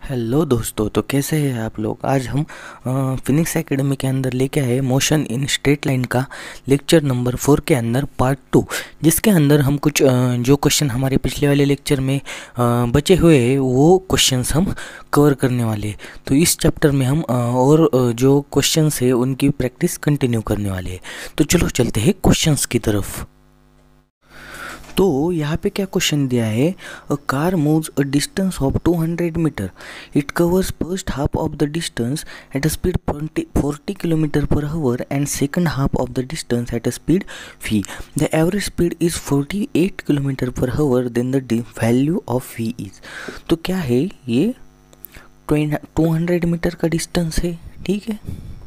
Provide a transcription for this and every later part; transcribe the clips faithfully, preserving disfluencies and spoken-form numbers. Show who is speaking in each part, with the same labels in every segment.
Speaker 1: Hello दोस्तों, तो कैसे हैं आप लोग। आज हम फिनिक्स एकेडमी के अंदर लेके आए मोशन इन स्ट्रेट लाइन का लेक्चर नंबर फोर के अंदर पार्ट टू, जिसके अंदर हम कुछ अ, जो क्वेश्चन हमारे पिछले वाले लेक्चर में अ, बचे हुए हैं वो क्वेश्चंस हम कवर करने वाले हैं। तो इस चैप्टर में हम अ, और अ, जो क्वेश्चंस है उनकी प्रैक्टिस कंटिन्यू करने वाले हैं। तो चलो चलते हैं क्वेश्चंस की तरफ। तो यहाँ पे क्या क्वेश्चन दिया है, a car moves a distance of two hundred metre, it covers first half of the distance at a speed forty kilometre per hour and second half of the distance at a speed v. The average speed is forty eight kilometre per hour, then the value of v is. तो क्या है ये, two hundred metre का डिस्टेंस है, ठीक है।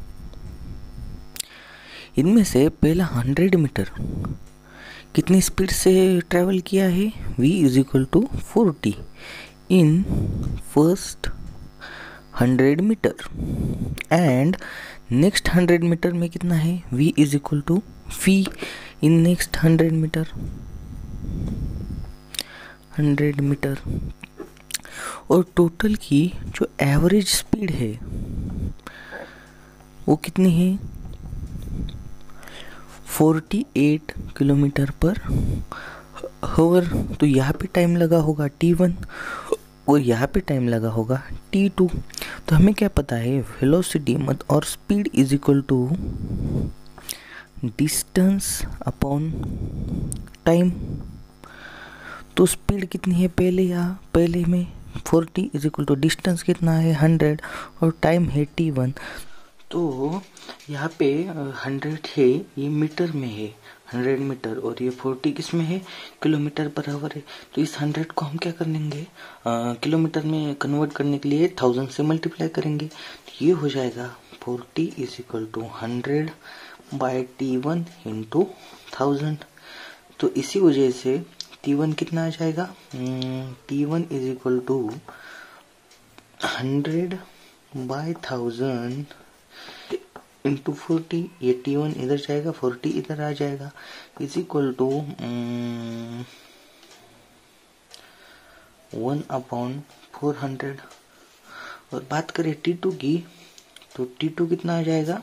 Speaker 1: इनमें से पहला हंड्रेड मीटर कितनी स्पीड से ट्रैवल किया है, v is equal to forty in first hundred metre, and next hundred metre में कितना है, v is equal to v in next hundred metre hundred metre और टोटल की जो एवरेज स्पीड है वो कितनी है, forty eight kilometre per hour. तो यहाँ पे टाइम लगा होगा टी वन और यहाँ पे टाइम लगा होगा टी टू। तो हमें क्या पता है, वेलोसिटी मत और speed is equal to distance upon time. तो स्पीड कितनी है पहले, यहाँ पहले में forty is equal to distance कितना है हंड्रेड और टाइम है टी वन। तो यहाँ पे हंड्रेड है, ये मीटर में है हंड्रेड मीटर, और ये फोर्टी किस में है, किलोमीटर पर आवर है। तो इस हंड्रेड को हम क्या कर लेंगे, किलोमीटर में कन्वर्ट करने के लिए थाउजेंड से मल्टीप्लाई करेंगे। तो ये हो जाएगा forty is equal to hundred by T one into thousand. तो इसी वजह से टी वन कितना आ जाएगा, T one is equal to hundred by thousand into forty. ये टी वन इधर जाएगा, फोर्टी इधर आ जाएगा, is equal to one upon four hundred. और बात करें टी टू की, तो टी टू कितना आ जाएगा,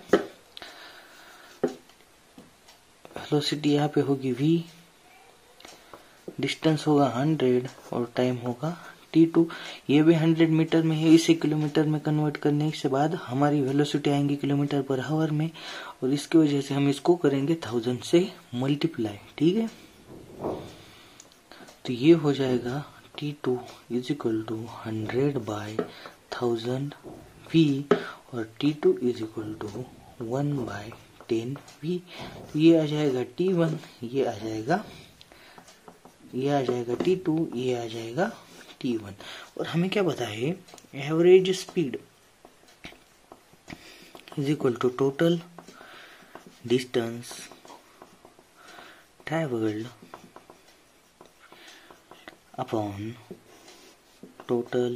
Speaker 1: वेलोसिटी यहाँ पे होगी v, डिस्टेंस होगा हंड्रेड और टाइम होगा टी टू। ये भी हंड्रेड मीटर में है, इसे किलोमीटर में कन्वर्ट करने के बाद हमारी वेलोसिटी आएंगी किलोमीटर पर आवर में, और इसकी वजह से हम इसको करेंगे थाउजेंड से मल्टीप्लाई, ठीक है। तो ये हो जाएगा T two is equal to hundred by thousand V, और T two is equal to one by ten V. ये आ जाएगा टी वन, ये आ जाएगा ये आ जाएगा टी टू, ये आ जाएगा टी वन। और हमें क्या पता है, average speed is equal to total distance travelled upon total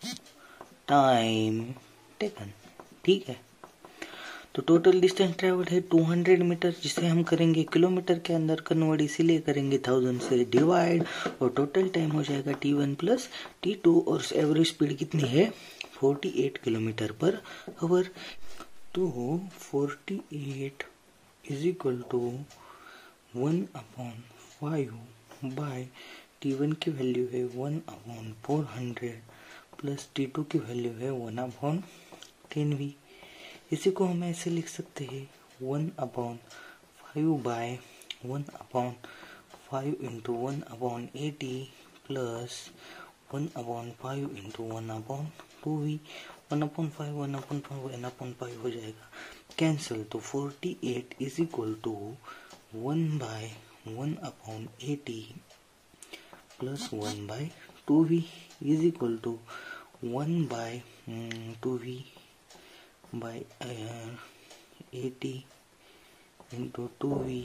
Speaker 1: time taken, ठीक है। तो टोटल डिस्टेंस ट्रेवल्ड है टू हंड्रेड मीटर, जिसे हम करेंगे किलोमीटर के अंदर कन्वर्ट, इसीलिए करेंगे थाउजेंड से डिवाइड, और टोटल टाइम हो जाएगा T one plus T two, और एवरेज स्पीड कितनी है, forty eight kilometre per hour. तो forty eight is equal to one upon five by T one की वैल्यू है one upon four hundred plus T two की value है one upon ten V. इसी को हम ऐसे लिख सकते हैं, one upon five by one upon five into one upon eighty plus one upon five into one upon two V. One upon five one upon five one upon five हो जाएगा cancel. तो forty eight is equal to one by one upon eighty plus one by two we is equal to one by two V by eighty into two V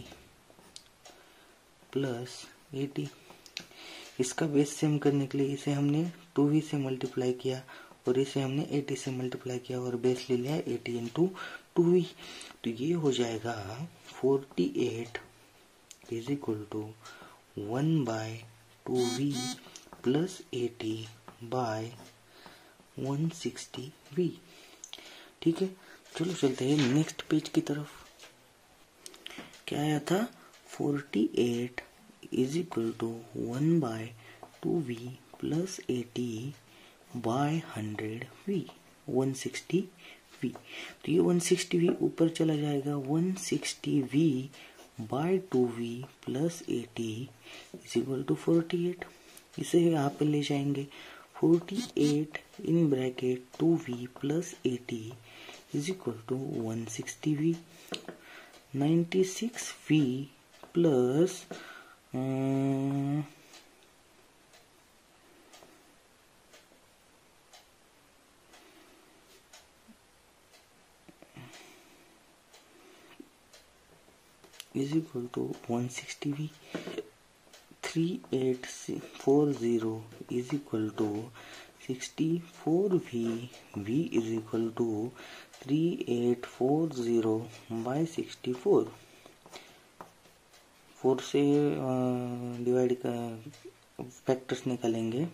Speaker 1: plus eighty. इसका base same करने के लिए इसे हमने to we से multiply किया और इसे हमने एटी से मल्टीप्लाई किया और बेस ले लिया एटी इंटू टू वी। तो ये हो जाएगा forty eight is equal to one by two V plus eighty by one sixty V. ठीक है, चलो चलते हैं नेक्स्ट पेज की तरफ। क्या आया था, forty eight is equal to one by two V plus eighty by hundred V, one sixty V. तो ये वन सिक्सटी वी ऊपर चला जाएगा, one sixty V by two V plus eighty is equal to forty eight. इसे यहाँ पे ले जाएंगे, forty eight in bracket two V plus eighty is equal to one sixty V, ninety six V plus is equal to one sixty we, three eight four zero is equal to sixty four V, V is equal to three eight four zero by sixty four. Four से divide का factors निकालेंगे,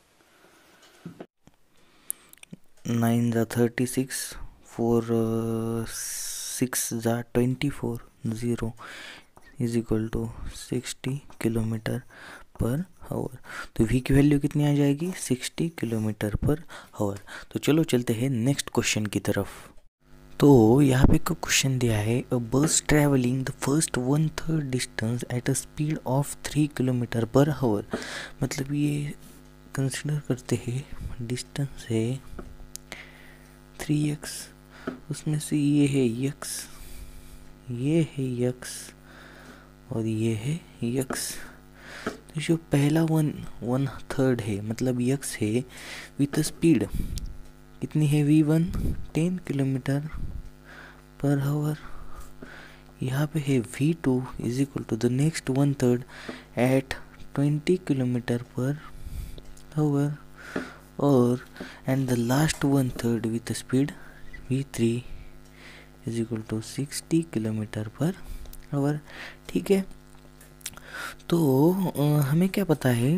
Speaker 1: nine जा thirty six, four six जा twenty four, zero is equal to sixty kilometre per hour. तो v की value कितनी आ जाएगी, सिक्सटी किलोमीटर पर आवर। तो चलो चलते हैं नेक्स्ट क्वेश्चन की तरफ। तो यहाँ पे का क्वेश्चन दिया है, a bus travelling the first one third distance at a speed of three kilometre per hour. मतलब ये कंसिडर करते हैं डिस्टेंस है थ्री एक्स, उसमें से ये है यक्स, ये है यक्स और ये है यक्स। तो जो पहला वन वन थर्ड है, मतलब यक्स है, विथ स्पीड कितनी है V one, ten kilometre per hour. यहाँ पे है V two is equal to the next one third at twenty kilometre per hour, और and the last one third with speed V three is equal to sixty kilometre per hour. ठीक है, तो आ, हमें क्या पता है,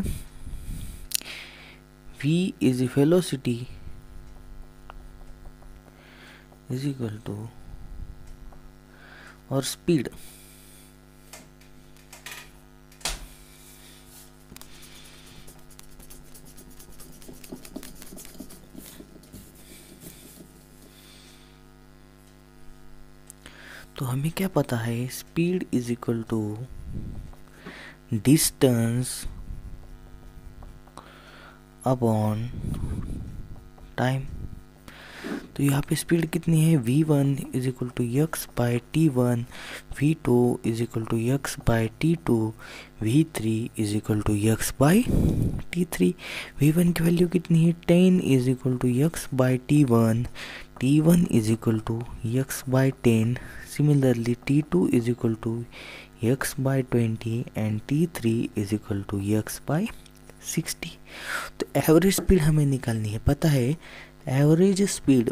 Speaker 1: v इज वेलोसिटी इज इक्वल टू और स्पीड तो हमें क्या पता है, speed is equal to distance upon time. तो यहाँ पे स्पीड कितनी है, V one is equal to X by T one, V two is equal to X by T two, V three is equal to X by T three. V one की value कितनी है, ten is equal to X by T one, T one is equal to X by ten, similarly T two is equal to X by twenty and T three is equal to X by sixty. तो average speed हमें निकालनी है, पता है average speed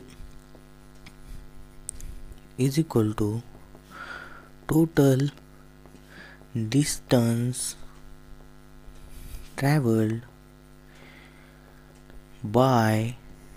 Speaker 1: is equal to total distance travelled by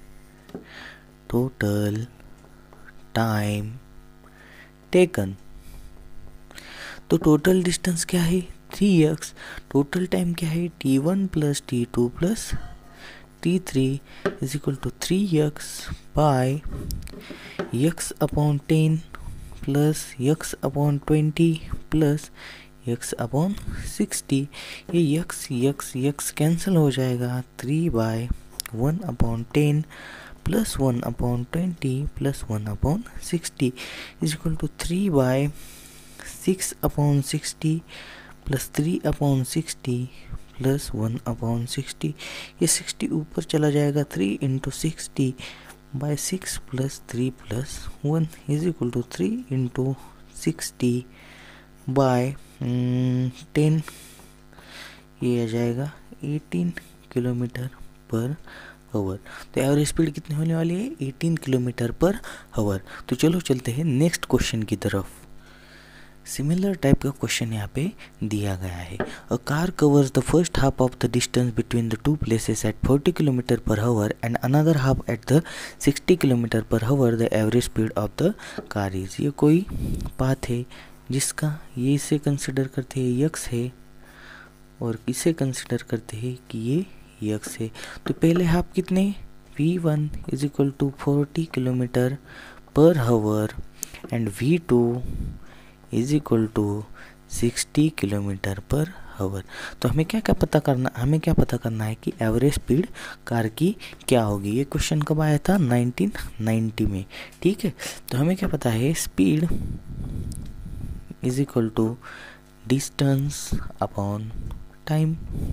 Speaker 1: total time taken. तो total distance क्या है, three X, total time क्या है, T one plus T two plus T three is equal to three X by X upon ten plus X upon twenty plus X upon sixty. ये X X X cancel हो जाएगा, three bye one upon ten plus one upon twenty plus one upon sixty is equal to three by six upon sixty plus three upon sixty plus one upon sixty. ये sixty ऊपर चला जाएगा, three into sixty by six plus three plus one is equal to three into sixty by ten, ये आ जाएगा eighteen kilometre per hour. तो average speed कितनी होने वाली है, एटीन किलोमीटर पर आवर। तो चलो चलते हैं नेक्स्ट क्वेश्चन की तरफ। सिमिलर टाइप का क्वेश्चन यहाँ पे दिया गया है। A car covers the first half of the distance between the two places at forty kilometre per hour and another half at the sixty kilometre per hour, the average speed of the car is. ये कोई path है जिसका ये इसे consider करते हैं x है और इसे कंसिडर करते हैं कि ये यक्स है। तो पहले हाफ कितने, V one is equal to forty kilometre per hour and V two is equal to sixty kilometre per hour. तो हमें क्या क्या पता करना हमें क्या पता करना है कि एवरेज स्पीड कार की क्या होगी। ये क्वेश्चन कब आया था, नाइनटीन नाइंटी में। ठीक है, तो हमें क्या पता है, speed is equal to distance upon time.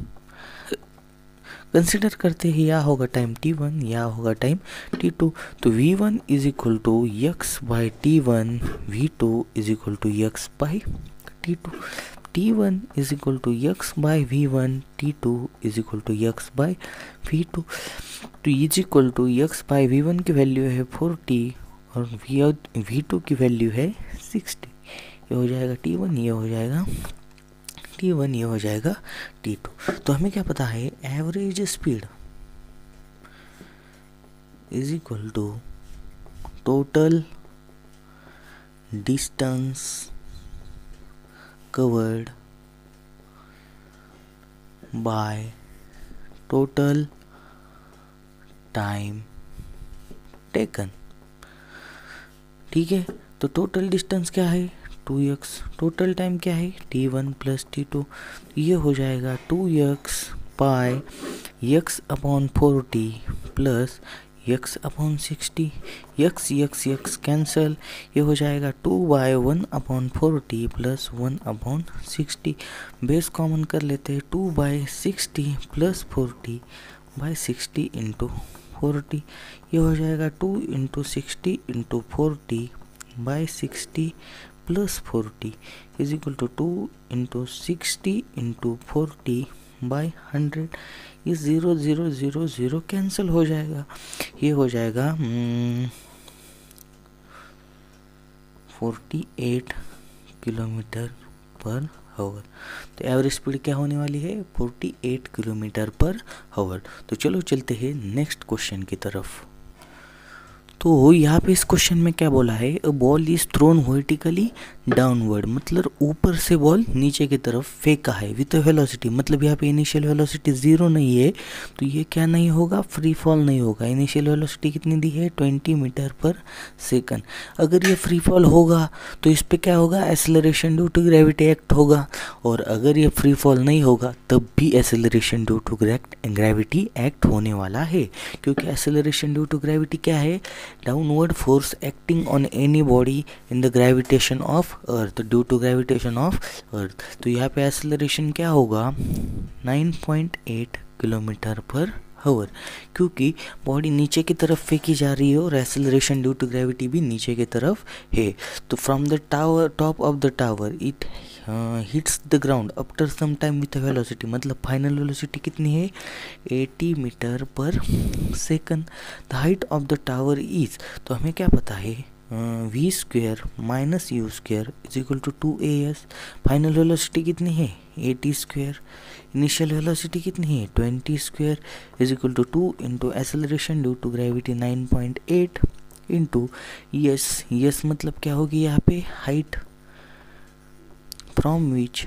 Speaker 1: Consider करते हैं या होगा टाइम टी वन या होगा टाइम टी टू। तो V one is equal to X by T one, V two is equal to X by T two, T one is equal to X by V one, T two is equal to X by V two. तो is equal to X by V one की value है forty और V V two की value है sixty. ये हो जाएगा T one, ये हो जाएगा टी वन, ये हो जाएगा टी टू। तो हमें क्या पता है, average speed is equal to total distance covered by total time taken. ठीक है, तो टोटल डिस्टेंस क्या है, टू एक्स, टोटल टाइम क्या है, T one plus T two. ये हो जाएगा two X by X upon forty plus X upon sixty. X X X cancel, ये हो जाएगा two by one upon forty plus one upon sixty. Base common कर लेते हैं, two by sixty plus forty by sixty into forty. ये हो जाएगा two into sixty into forty by sixty plus forty is equal to two into sixty into forty by hundred. ये zero zero zero zero cancel हो जाएगा। ये हो जाएगा forty eight kilometre per hour. तो एवरेज स्पीड क्या होने वाली है, forty eight kilometre per hour. तो चलो चलते हैं नेक्स्ट क्वेश्चन की तरफ। तो यहाँ पे इस क्वेश्चन में क्या बोला है, a ball is thrown vertically downward, मतलब ऊपर से बॉल नीचे की तरफ फेंका है विथ वेलोसिटी। मतलब यहाँ पे इनिशियल वेलोसिटी जीरो नहीं है, तो ये क्या नहीं होगा, फ्री फॉल नहीं होगा। इनिशियल वेलोसिटी कितनी दी है, ट्वेंटी मीटर पर सेकंड। अगर ये फ्री फॉल होगा तो इस पे क्या होगा, acceleration due to gravity act होगा। और अगर ये फ्री फॉल नहीं होगा तब भी acceleration due to gravity act होने वाला है, क्योंकि एक्सेलरेशन ड्यू टू ग्रेविटी क्या है, downward force acting on any body in the gravitation of earth, due to gravitation of earth. तो यहाँ पे एक्सेलरेशन क्या होगा, nine point eight kilometre per hour, क्योंकि बॉडी नीचे की तरफ फेंकी जा रही है और एक्सेलरेशन ड्यू टू ग्रेविटी भी नीचे की तरफ है। तो from the tower top of the tower it hits the ground after some time with velocity, मतलब फाइनल वेलोसिटी कितनी है, eighty metre per second. The height of the tower is, तो हमें क्या पता है, v square minus u square is equal to two a s. Final velocity कितनी है, एटी स्क्वेयर। इनिशियल वेलोसिटी कितनी है, twenty square is equal to two into acceleration due to gravity nine point eight into s. S मतलब क्या होगी यहाँ पे, height from which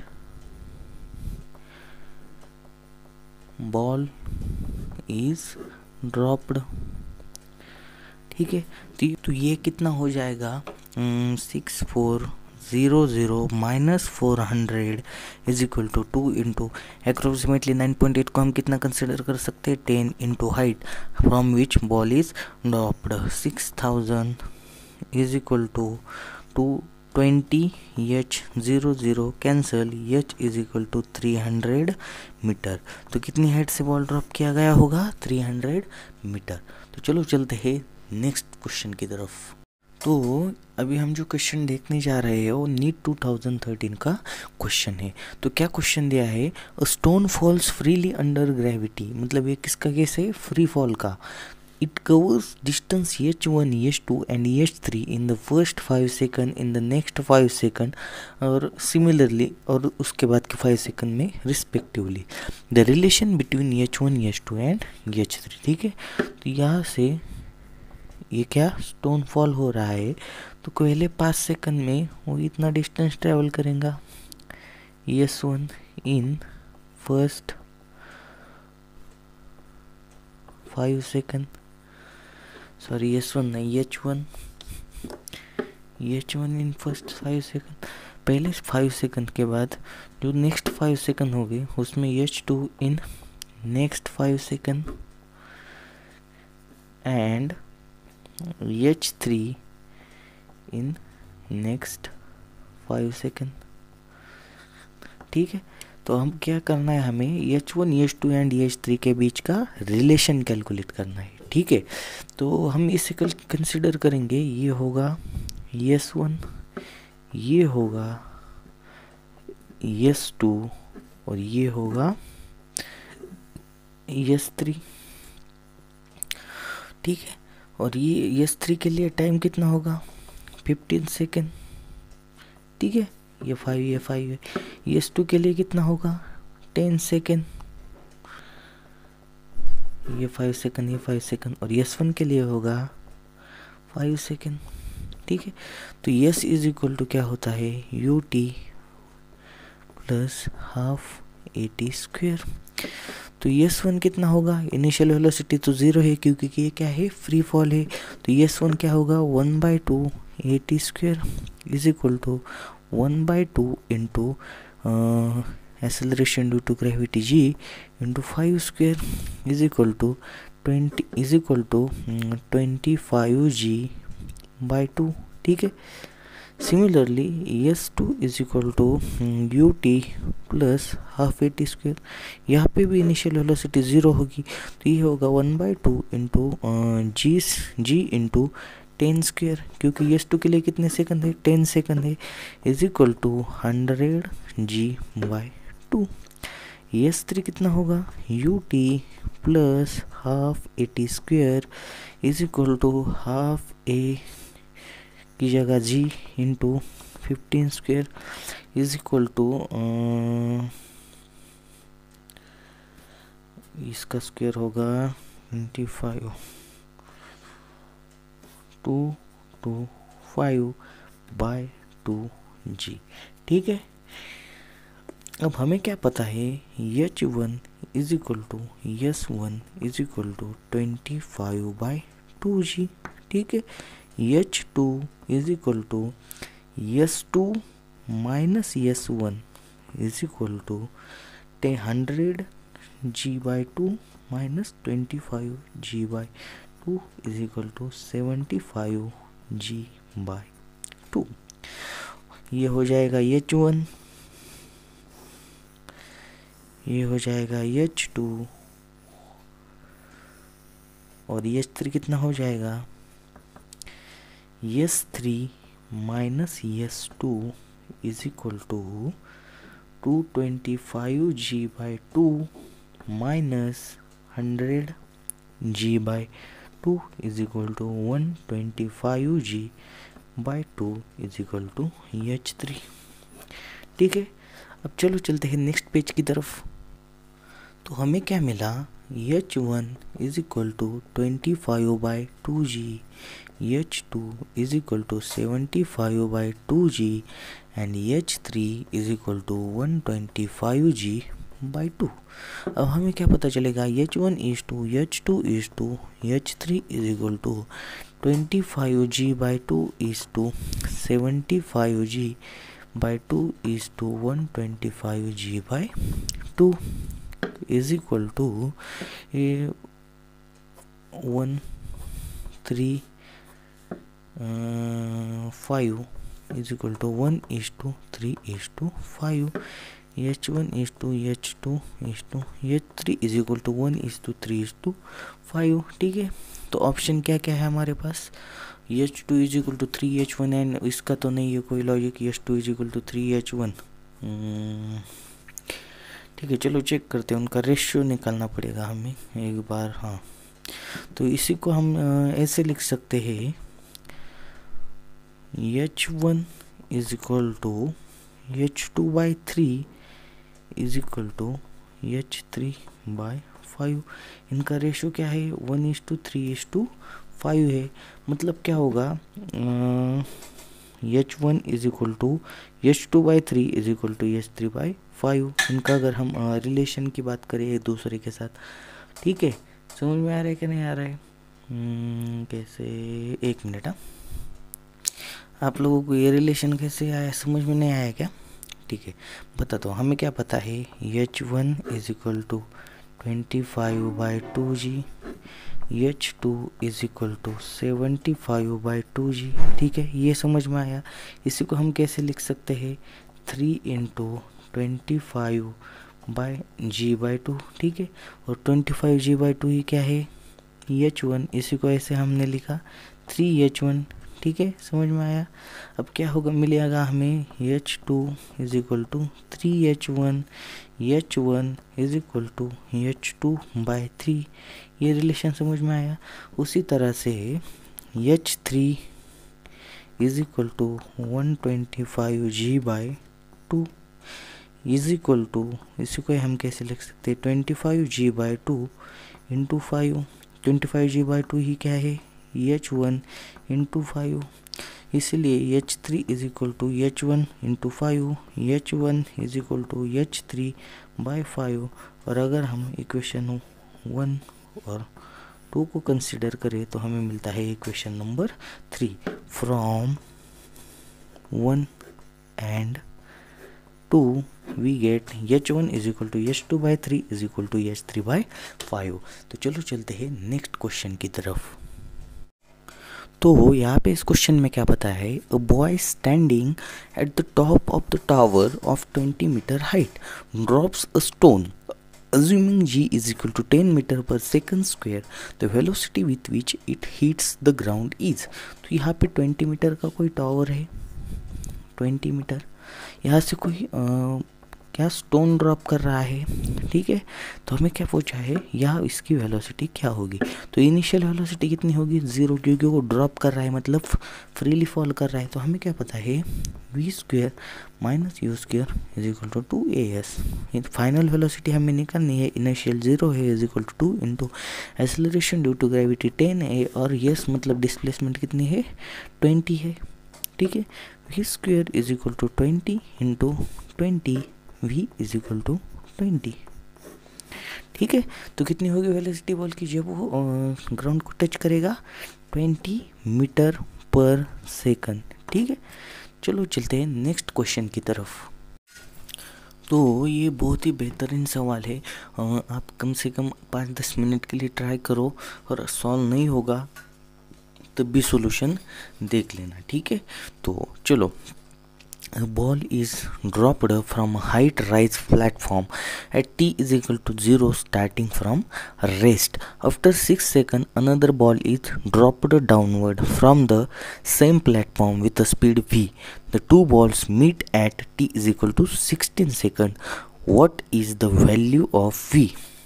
Speaker 1: ball is dropped. ठीक है, तो ये कितना हो जाएगा, six four zero zero minus four hundred is equal to two into approximately nine point eight को हम कितना कंसिडर कर सकते हैं, ten into height from which ball is dropped, six thousand is equal to two twenty h zero zero cancel, h is equal to three hundred metre. तो कितनी height से ball drop किया गया होगा, थ्री हंड्रेड मीटर। तो चलो चलते हैं नेक्स्ट क्वेश्चन की तरफ। तो अभी हम जो क्वेश्चन देखने जा रहे हैं वो नीट टू थाउजेंड थर्टीन का क्वेश्चन है। तो क्या क्वेश्चन दिया है, a stone falls freely under gravity, मतलब ये किसका केस है, फ्री फॉल का। it covers distance H one, H two and H three in the first five second, in the next five second और similarly और उसके बाद के five second में respectively the relation between H one, H two and H three. ठीक है, तो यहाँ से ये क्या स्टोन फॉल हो रहा है, तो पहले पाँच सेकंड में वो इतना डिस्टेंस ट्रेवल करेगा h one in first five second, sorry h one नहीं h one h one in first five second, पहले फाइव सेकंड के बाद जो नेक्स्ट फाइव सेकंड हो गए उसमें h two in next five second and h three in next five second. ठीक है, तो हम क्या करना है, हमें h one, h two and h three के बीच का रिलेशन कैलकुलेट करना है. ठीक है, तो हम इसे कंसिडर करेंगे, ये होगा एच वन, ये होगा एच टू और ये होगा एच थ्री. ठीक है, और ये एच थ्री के लिए टाइम कितना होगा फिफ्टीन सेकेंड. ठीक है, ये फाइव ये फाइव है. एच टू के लिए कितना होगा टेन सेकेंड, ये फाइव सेकेंड ये फाइव सेकेंड और एच वन के लिए होगा फाइव सेकेंड. ठीक है, तो एस इज इक्वल टू क्या होता है u t plus half a t square. तो एस वन कितना होगा, इनिशियल वेलोसिटी तो ज़ीरो है क्योंकि ये क्या है फ्री फॉल है, तो एस वन क्या होगा one by two a t square is equal to one by two into acceleration due to gravity g into five square is equal to twenty is equal to twenty-five g by two. ठीक है, similarly s two is equal to u t plus half a t square. यहाँ पे भी initial velocity zero होगी, तो ये होगा one by two into g g into ten square क्योंकि एस टू के लिए कितने सेकंड है टेन सेकंड है is equal to hundred g by two. S three कितना होगा u t plus half a t square is equal to half a की जगह g into fifteen square is equal to इसका square होगा twenty five two two five by two g. ठीक है, अब हमें क्या पता है h one is equal to s one is equal to twenty five by two g. ठीक है, h two is equal to s two minus s one is equal to टे hundred g by two minus twenty five g by two is equal to seventy five g by two. ये हो जाएगा h one, ये हो जाएगा h two और h three कितना हो जाएगा H three minus h two is equal to two twenty five g by two minus hundred g by two is equal to one twenty five g by two is equal to h three. ठीक है, अब चलो चलते हैं next page की तरफ. तो हमें क्या मिला h one is equal to twenty five by two g, h two is equal to seventy five by two g and h three is equal to one twenty five g by two. अब हमें क्या पता चलेगा h one is to h two is to h three is equal to twenty five g by two is to seventy five g by two is to one twenty five g by two is equal to a one three uh, five is equal to one is to three is to five. H one is to h two is to h three is equal to one is to three is to five. ठीक है, तो option क्या क्या है हमारे पास h two is equal to three h one and इसका तो नहीं है कोई logic h two is equal to three h one. ठीक है, चलो चेक करते हैं, उनका रेशियो निकालना पड़ेगा हमें एक बार. हाँ तो इसी को हम ऐसे लिख सकते हैं, h one is equal to h two by three is equal to h three by five. इनका रेशो क्या है, one is to three is to five है। मतलब क्या होगा, h one is equal to h two by three is equal to h three by five. इनका अगर हम रिलेशन की बात करें एक दूसरे के साथ, ठीक है, समझ में आ रहा है कि नहीं आ रहा है? hmm, कैसे, एक मिनट, हाँ, आप लोगों को ये रिलेशन कैसे आया, समझ में नहीं आया क्या? ठीक है, बता दो। हमें क्या पता है, h one is equal to twenty five by two g, h two is equal to seventy five by two g. ठीक है, ये समझ में आया। इसी को हम कैसे लिख सकते हैं, three into twenty five by g by two. ठीक है, और twenty five g by two ही क्या है, एच वन। इसी को ऐसे हमने लिखा थ्री एच वन। ठीक है, समझ में आया। अब क्या होगा, मिलेगा हमें h two is equal to three h one, h one is equal to h two by three. ये रिलेशन समझ में आया। उसी तरह से h three is equal to one twenty five g by two is equal to, इसी को हम कैसे लिख सकते हैं, twenty five g by two into five. Twenty five g by two ही क्या है, एच वन इंटू फाइव। इसलिए H three is equal to h one into five, h one is equal to h three by five. और अगर हम equation one और two को consider करें तो हमें मिलता है equation number three. From one and two we get h one is equal to h two by three is equal to h three by five. तो चलो चलते हैं नेक्स्ट क्वेश्चन की तरफ। तो यहाँ पे इस क्वेश्चन में क्या पता है, a boy standing at the top of the tower of twenty metre height drops a stone assuming g is equal to ten meter per second square, the velocity with which it hits the ground is। तो यहाँ पे twenty metre का कोई tower है, twenty metre, यहाँ से कोई आ, क्या स्टोन ड्रॉप कर रहा है। ठीक है, तो हमें क्या पूछा है, यहाँ इसकी वेलोसिटी क्या होगी। तो इनिशियल वेलोसिटी कितनी होगी, ज़ीरो, क्योंकि वो ड्रॉप कर रहा है, मतलब फ्रीली फॉल कर रहा है। तो हमें क्या पता है, v square minus u square is equal to two a s. Final velocity हमें निकालनी है, इनिशियल जीरो है is equal to two into acceleration due to gravity ten है, और यस मतलब डिस्प्लेसमेंट कितनी है, ट्वेंटी है। ठीक है, v square is equal to twenty into twenty, v is equal to twenty. ठीक है, तो कितनी होगी वेलोसिटी बॉल की जब वो ग्राउंड को टच करेगा, ट्वेंटी मीटर पर सेकंड। ठीक है, चलो चलते हैं नेक्स्ट क्वेश्चन की तरफ। तो ये बहुत ही बेहतरीन सवाल है, आप कम से कम पाँच दस मिनट के लिए ट्राई करो, और सॉल्व नहीं होगा तब भी सॉल्यूशन देख लेना। ठीक है, तो चलो, a ball is dropped from a height rise platform at t is equal to zero starting from rest. After six seconds, another ball is dropped downward from the same platform with a speed v. The two balls meet at t is equal to sixteen seconds. What is the value of v?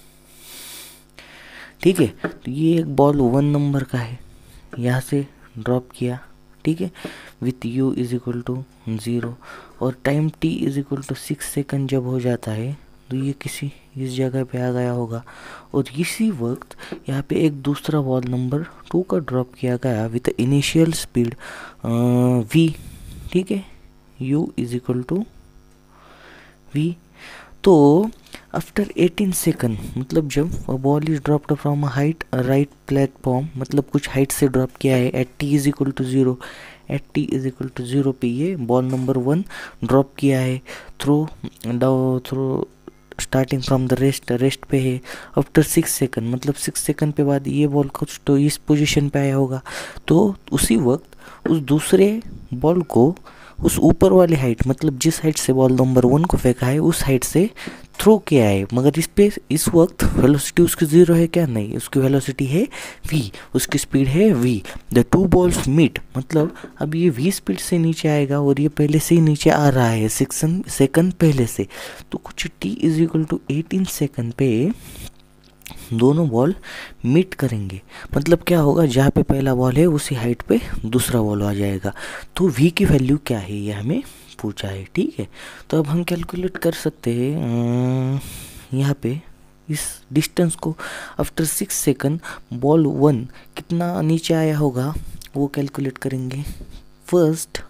Speaker 1: ठीक है, तो ये एक ball one number का है, यहाँ से drop किया। ठीक है, with u is equal to zero, और time t is equal to six second जब हो जाता है तो ये किसी इस जगह पे आ गया होगा। और इसी वक्त यहाँ पे एक दूसरा बॉल नंबर टू का ड्रॉप किया गया विथ इनिशियल स्पीड v। ठीक है, u is equal to v। तो आफ्टर एटीन सेकंड, मतलब जब ball is dropped from height right platform, मतलब कुछ हाइट से ड्रॉप किया है, at t is equal to zero, at t is equal to zero पे ये बॉल नंबर वन ड्रॉप किया है, throw down throw starting from the rest, rest पे है। आफ्टर सिक्स सेकंड, मतलब सिक्स सेकंड पे बाद ये बॉल कुछ तो इस पोजीशन पे आया होगा। तो उसी वक्त उस दूसरे बॉल को उस ऊपर वाली हाइट, मतलब जिस हाइट से बॉल नंबर वन को फेंका है उस हाइट से थ्रो किया है, मगर इस पे इस वक्त वेलोसिटी उसकी ज़ीरो है क्या, नहीं, उसकी वेलोसिटी है v, उसकी स्पीड है v। The two balls meet, मतलब अब ये v स्पीड से नीचे आएगा और ये पहले से ही नीचे आ रहा है सिक्स सेकंड पहले से। तो कुछ t is equal to eighteen second पे दोनों बॉल मीट करेंगे, मतलब क्या होगा, जहाँ पे पहला बॉल है उसी हाइट पे दूसरा बॉल आ जाएगा। तो v की वैल्यू क्या है ये हमें पूछा है, ठीक है। तो अब हम कैलकुलेट कर सकते हैं यहाँ पे इस डिस्टेंस को। After six second ball one कितना नीचे आया होगा वो कैलकुलेट करेंगे। First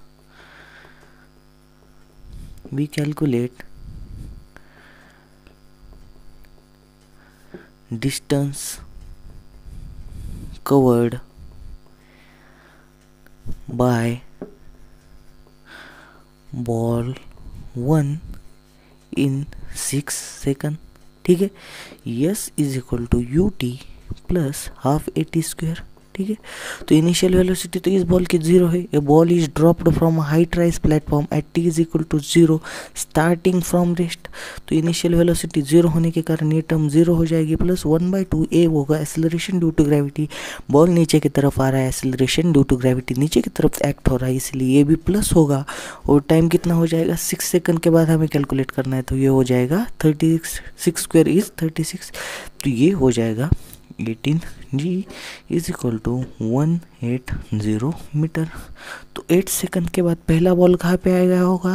Speaker 1: we calculate distance covered by ball one in six second, ठीक है। S is equal to u t plus half a t square, ठीक है। तो इनिशियल वेलोसिटी तो इस बॉल की जीरो है। A ball is dropped from height rise platform at t is equal to zero starting from rest. तो initial velocity zero होने के कारण ये टर्म जीरो हो जाएगी, plus one by two a होगा acceleration due to gravity. Ball नीचे की तरफ आ रहा है, एक्सेलरेशन ड्यू टू ग्रेविटी नीचे की तरफ एक्ट हो रहा है, इसलिए ये भी प्लस होगा। और टाइम कितना हो जाएगा, सिक्स सेकंड के बाद हमें कैलकुलेट करना है, तो ये हो जाएगा thirty six, six square is thirty six, तो ये हो जाएगा eighteen g is equal to one eight zero metre. तो एट सेकंड के बाद पहला बॉल कहाँ पे आएगा होगा,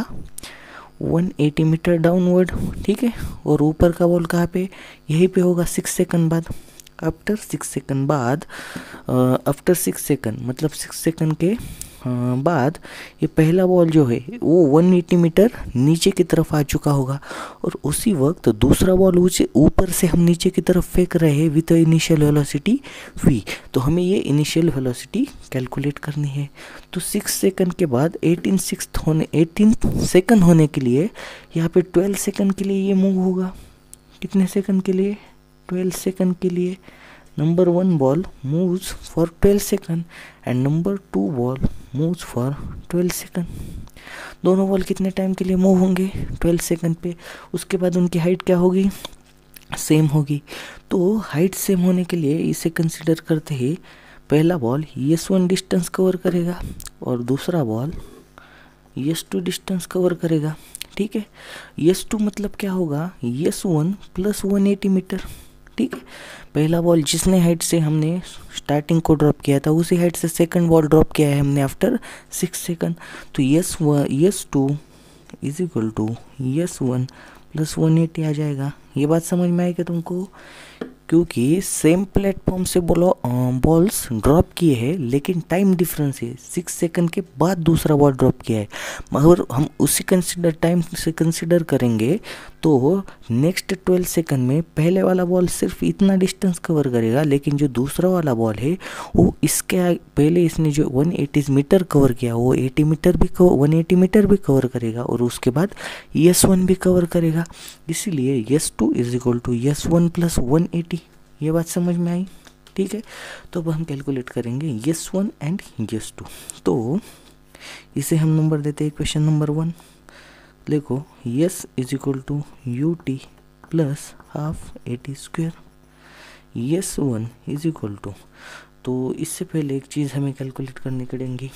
Speaker 1: वन एटी मीटर डाउनवर्ड, ठीक है। और ऊपर का बॉल कहाँ पे, यहीं पे होगा सिक्स सेकंड बाद। आफ्टर सिक्स सेकंड बाद आफ्टर सिक्स सेकंड मतलब सिक्स सेकंड के uh, बाद ये पहला बॉल जो है वो वन एटी मीटर नीचे की तरफ आ चुका होगा। और उसी वक्त दूसरा बॉल उसे ऊपर से हम नीचे की तरफ फेंक रहे हैं विद इनिशियल वेलोसिटी v। तो हमें ये इनिशियल वेलोसिटी कैलकुलेट करनी है। तो सिक्स सेकंड के बाद एटीन सिक्स होने एटीन सेकंड होने के लिए यहाँ पे ट्वेल्व सेकंड के लिए ये मूव होगा। कितने सेकंड के लिए, ट्वेल्व सेकंड के लिए। Number one ball moves for twelve second and number two ball moves for twelve second. दोनों बॉल कितने टाइम के लिए मूव होंगे, ट्वेल्व सेकंड पे। उसके बाद उनकी हाइट क्या होगी, सेम होगी। तो हाइट सेम होने के लिए इसे कंसिडर करते हैं, पहला ball s one distance cover करेगा और दूसरा ball s two distance cover करेगा, ठीक है। यस टू मतलब क्या होगा, s one plus one eighty metre, ठीक है। पहला बॉल जिसने हाइट से हमने स्टार्टिंग को ड्रॉप किया था उसी हाइट से सेकंड बॉल ड्रॉप किया है हमने आफ्टर सिक्स सेकंड। तो s one s two is equal to s one plus one eighty आ जाएगा। ये बात समझ में आएगा तुमको, क्योंकि सेम प्लेटफॉर्म से बोलो बॉल्स ड्रॉप किए हैं लेकिन टाइम डिफरेंस है, सिक्स सेकंड के बाद दूसरा बॉल ड्रॉप किया है। मगर हम उसी कंसिडर टाइम से कंसिडर करेंगे तो नेक्स्ट ट्वेल्व सेकंड में पहले वाला बॉल सिर्फ इतना डिस्टेंस कवर करेगा, लेकिन जो दूसरा वाला बॉल है वो इसके पहले इसने जो वन एटी मीटर कवर किया वो एटी मीटर भी कवर वन एटी मीटर भी कवर करेगा और उसके बाद यस वन भी कवर करेगा। इसीलिए s two is equal to s one plus one eighty. ये बात समझ में आई, ठीक है। तो अब हम कैलकुलेट करेंगे s one and s two. तो इसे हम नंबर देते हैं क्वेश्चन नंबर वन। देखो s is equal to u t plus half a t square. S one is equal to, तो इससे पहले एक चीज़ हमें कैलकुलेट करनी पड़ेगी।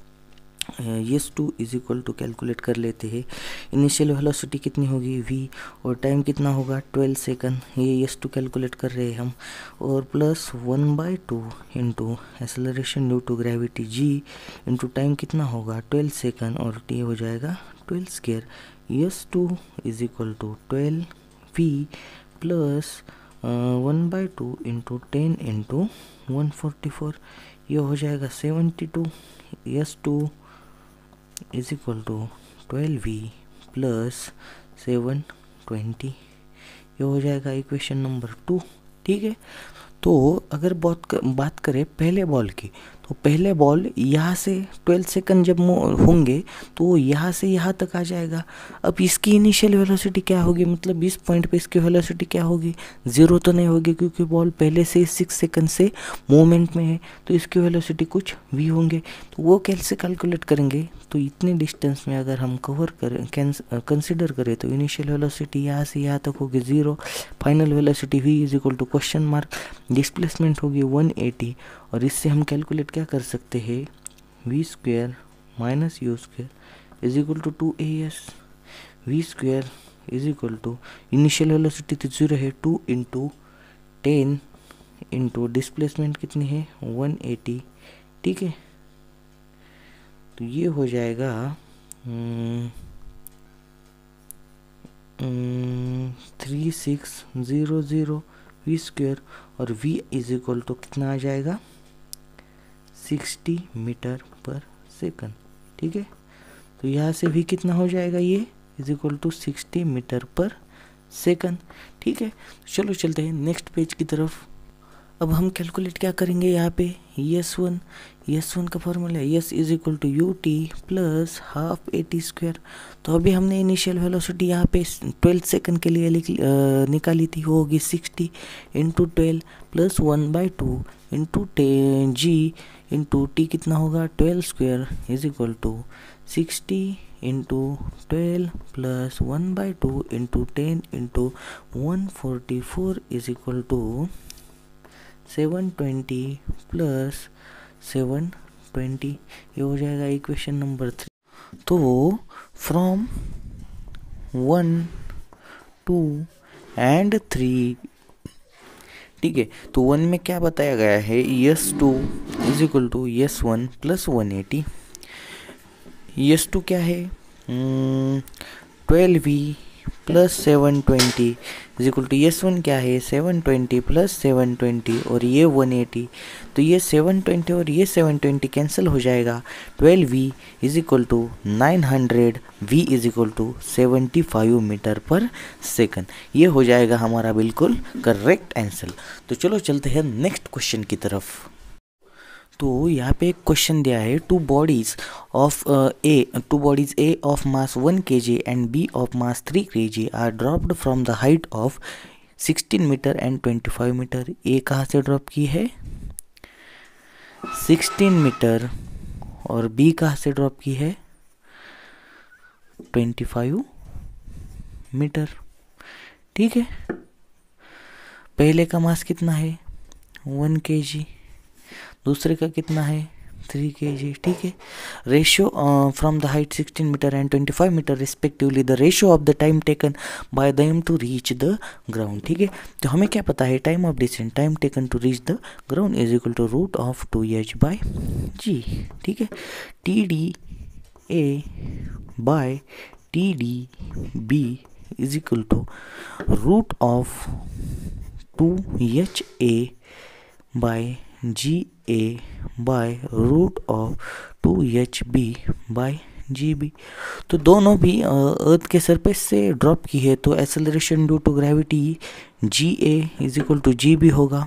Speaker 1: S two is equal to calculate कर लेते हैं, इनिशियल वेलोसिटी कितनी होगी v और टाइम कितना होगा ट्वेल्व सेकंड। ये यस टू कैलकुलेट कर रहे हैं हम, और plus one by two into acceleration due to gravity g into time कितना होगा ट्वेल्व सेकंड और t हो जाएगा twelve square. S two is equal to twelve v plus one by two into ten into one forty four, ये हो जाएगा seventy two. S two is equal to twelve v plus seven twenty, ये हो जाएगा equation number two, ठीक है। तो अगर बात कर, बात करें पहले बॉल की, तो पहले बॉल यहाँ से ट्वेल्व सेकंड जब होंगे तो यहाँ से यहाँ तक आ जाएगा। अब इसकी इनिशियल वेलोसिटी क्या होगी, मतलब इस पॉइंट पे इसकी वेलोसिटी क्या होगी, ज़ीरो तो नहीं होगी क्योंकि बॉल पहले से सिक्स सेकंड से मूवमेंट में है, तो इसकी वेलोसिटी कुछ भी होंगे। तो वो कैसे कैलकुलेट करेंगे, तो इतने डिस्टेंस में अगर हम कवर करें कंसिडर करें तो इनिशियल वेलोसिटी यहाँ से यहाँ तक होगी zero, final velocity v is equal to question mark, displacement होगी वन एटी, और इससे हम कैलकुलेट क्या कर सकते हैं, v square minus u square is equal to two a s. V square is equal to initial velocity तो zero है, two into ten into displacement कितनी है वन एटी, ठीक है। तो ये हो जाएगा three six zero zero v square, और v इज इक्वल टू कितना आ जाएगा सिक्सटी मीटर पर सेकंड, ठीक है। तो यहाँ से v कितना हो जाएगा, ये is equal to sixty metre per second, ठीक है। चलो चलते हैं नेक्स्ट पेज की तरफ। अब हम कैलकुलेट क्या करेंगे यहाँ पे, यस वन यस वन का फॉर्मूला है s is equal to u t plus half a t square. तो अभी हमने इनिशियल वेलोसिटी यहाँ पे ट्वेल्व सेकंड के लिए लिख निकाली थी, वो होगी sixty into twelve plus one by two into ten g into t कितना होगा twelve square is equal to sixty into twelve plus one by two into ten into one forty four is equal to seven twenty plus seven twenty, ये हो जाएगा equation number three. तो from one two and three, ठीक है। तो one में क्या बताया गया है, s two is equal to s one plus one eighty. S two क्या है twelve v plus seven twenty is equal to s one क्या है seven twenty plus seven twenty, और ये वन एटी। तो ये सेवन ट्वेंटी और ये सेवन ट्वेंटी कैंसिल हो जाएगा, twelve v is equal to nine hundred, v is equal to seventy five metre per second. ये हो जाएगा हमारा बिल्कुल करेक्ट आंसर। तो चलो चलते हैं नेक्स्ट क्वेश्चन की तरफ। तो यहाँ पे एक क्वेश्चन दिया है, two bodies of a two bodies A of mass one K G and B of mass three K G are dropped from the height of sixteen metre and twenty five metre. A कहाँ से drop की है sixteen metre, और B कहाँ से drop की है twenty five metre, ठीक है। पहले का मास कितना है वन के जी, दूसरे का कितना है थ्री के जी, ठीक है। Ratio from the height sixteen metre and twenty five metre respectively, the ratio of the time taken by them to reach the ground, ठीक है। तो हमें क्या पता है, time of descent time taken to reach the ground is equal to root of two h by g, ठीक है। T d A by t d B is equal to root of two h A bye ji A by root of two h B by g B. तो दोनों भी अर्थ के surface से drop की है, तो acceleration due to gravity g A is equal to g B होगा,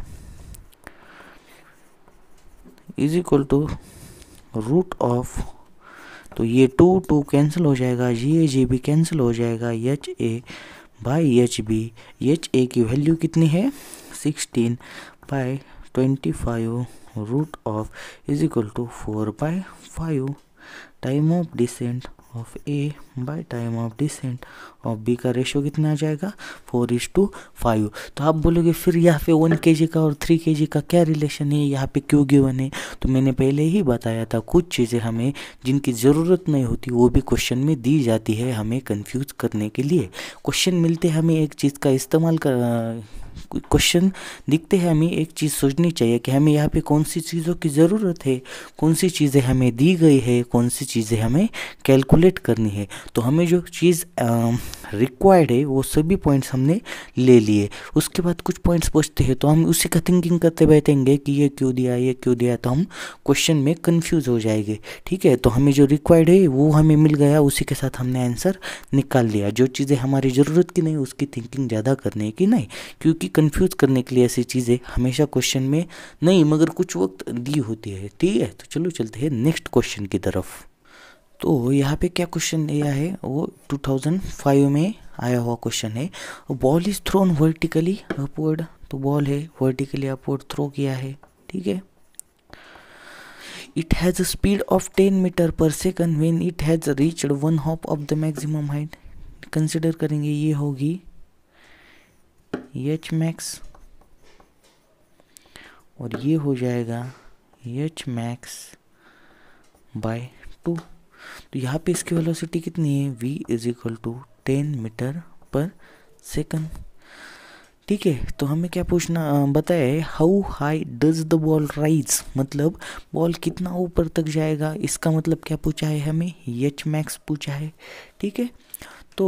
Speaker 1: is equal to root of, तो ये टू टू कैंसिल हो जाएगा, जी ए जी बी कैंसिल हो जाएगा, h A by h B. H A की वैल्यू कितनी है sixteen by twenty five root of is equal to four by five, time of descent of A by time of descent of B का ratio कितना आ जाएगा four is to five. तो आप बोलोगे फिर यहाँ पे वन के जी का और थ्री के जी का क्या रिलेशन है, यहाँ पे क्यों गिवन है। तो मैंने पहले ही बताया था, कुछ चीज़ें हमें जिनकी ज़रूरत नहीं होती वो भी क्वेश्चन में दी जाती है हमें कंफ्यूज करने के लिए। क्वेश्चन मिलते हमें एक चीज़ का इस्तेमाल कर क्वेश्चन दिखते हैं, हमें एक चीज़ सोचनी चाहिए कि हमें यहाँ पे कौन सी चीज़ों की ज़रूरत है, कौन सी चीज़ें हमें दी गई है, कौन सी चीज़ें हमें कैलकुलेट करनी है। तो हमें जो चीज़ रिक्वायर्ड है वो सभी पॉइंट्स हमने ले लिए, उसके बाद कुछ पॉइंट्स पूछते हैं तो हम उसी का थिंकिंग करते बैठेंगे कि ये क्यों दिया ये क्यों दिया, तो हम क्वेश्चन में कंफ्यूज हो जाएंगे, ठीक है। तो हमें जो रिक्वायर्ड है वो हमें मिल गया, उसी के साथ हमने आंसर निकाल लिया। जो चीज़ें हमारी ज़रूरत की नहीं उसकी थिंकिंग ज़्यादा करने की नहीं, क्योंकि कंफ्यूज करने के लिए ऐसी चीज़ें हमेशा क्वेश्चन में नहीं मगर कुछ वक्त दी होती है, ठीक है। तो चलो चलते हैं नेक्स्ट क्वेश्चन की तरफ। तो यहाँ पे क्या क्वेश्चन दिया है, वो टू थाउजेंड फाइव में आया हुआ क्वेश्चन है। Ball is thrown vertically upward, तो बॉल है वर्टिकली अपवर्ड थ्रो किया है, ठीक है। It has a speed of ten metre per second when it has reached one half of the maximum height. Consider करेंगे ये होगी एच मैक्स और ये हो जाएगा एच मैक्स बाय टू। तो यहाँ पे इसकी वेलोसिटी कितनी है, v is equal to ten metre per second. ठीक है, तो हमें क्या पूछना बताया है, how high does the ball rise, मतलब बॉल कितना ऊपर तक जाएगा, इसका मतलब क्या पूछा है हमें, एच मैक्स पूछा है। ठीक है, तो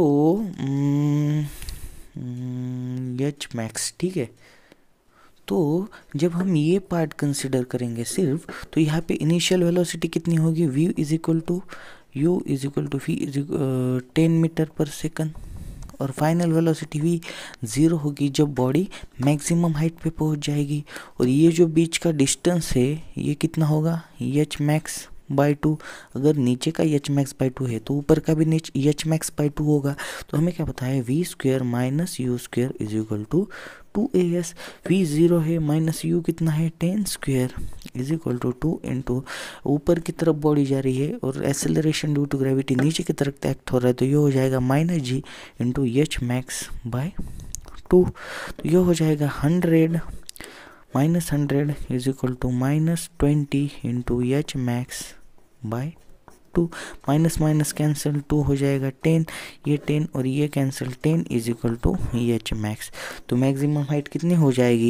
Speaker 1: एच मैक्स, ठीक है। तो जब हम ये पार्ट कंसिडर करेंगे सिर्फ, तो यहाँ पे इनिशियल वेलोसिटी कितनी होगी, v is equal to u is equal to we is ten metre per second, और फाइनल वेलोसिटी v ज़ीरो होगी जब बॉडी मैक्सिमम हाइट पे पहुंच जाएगी। और ये जो बीच का डिस्टेंस है ये कितना होगा, एच मैक्स बाई टू। अगर नीचे का एच मैक्स बाई टू है तो ऊपर का भी नीचे एच मैक्स बाई टू होगा। तो हमें क्या पता है, v square minus u square is equal to two a s. V zero है, माइनस यू कितना है, ten square is equal to two into ऊपर की तरफ बॉडी जा रही है और एक्सेलरेशन ड्यू टू ग्रेविटी नीचे की तरफ एक्ट हो रहा है, तो ये हो जाएगा minus g into h max by two. तो ये हो जाएगा hundred minus hundred is equal to minus twenty into h max by two. Minus minus cancel, two हो जाएगा टेन, ये टेन और ये cancel, ten is equal to h max. तो मैक्सिमम हाइट कितनी हो जाएगी,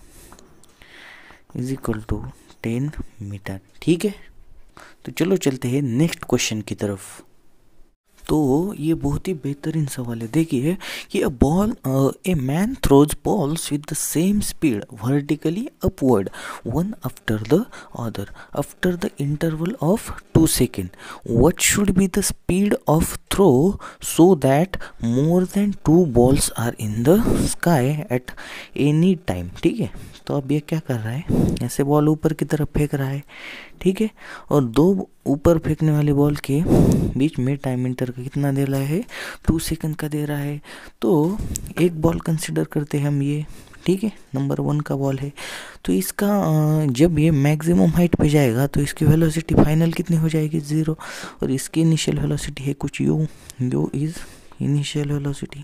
Speaker 1: is equal to ten metre. ठीक है, तो चलो चलते हैं नेक्स्ट क्वेश्चन की तरफ। तो ये बहुत ही बेहतरीन सवाल है, देखिए कि a ball a man throws balls with the same speed vertically upward one after the other after the interval of two second. What should be the speed of throw so that more than two balls are in the sky at any time. ठीक है, तो अब ये क्या कर रहा है, ऐसे बॉल ऊपर की तरफ फेंक रहा है, ठीक है, और दो ऊपर फेंकने वाले बॉल के बीच में टाइम इंटर का कितना दे रहा है, टू सेकंड का दे रहा है। तो एक बॉल कंसिडर करते हैं हम ये, ठीक है, नंबर वन का बॉल है। तो इसका जब ये मैक्सिमम हाइट पे जाएगा तो इसकी वेलोसिटी फाइनल कितनी हो जाएगी, ज़ीरो, और इसकी इनिशियल वेलोसिटी है कुछ u, u is initial velocity,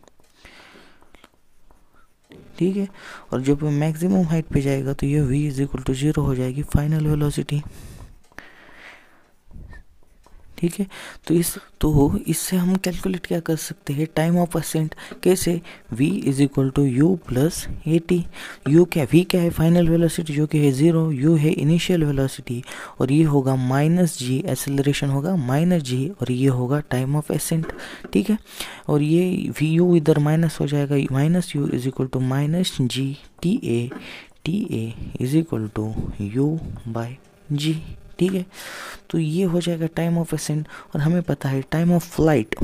Speaker 1: ठीक है। और जब मैक्सिमम हाइट पे जाएगा तो ये v is equal to zero हो जाएगी फाइनल वेलोसिटी, ठीक है। तो इस तो इससे हम कैलकुलेट क्या कर सकते हैं, टाइम ऑफ असेंट, कैसे, v is equal to u plus a t. U क्या, v क्या है, फाइनल वेलोसिटी जो कि है ज़ीरो, u है इनिशियल वेलोसिटी, और ये होगा माइनस जी, एक्सेलरेशन होगा माइनस जी, और ये होगा टाइम ऑफ असेंट, ठीक है। और ये वी यू इधर माइनस हो जाएगा, minus u is equal to minus g t a, t a is equal to u by g, ठीक है। तो ये हो जाएगा टाइम ऑफ असेंट, और हमें पता है time of flight,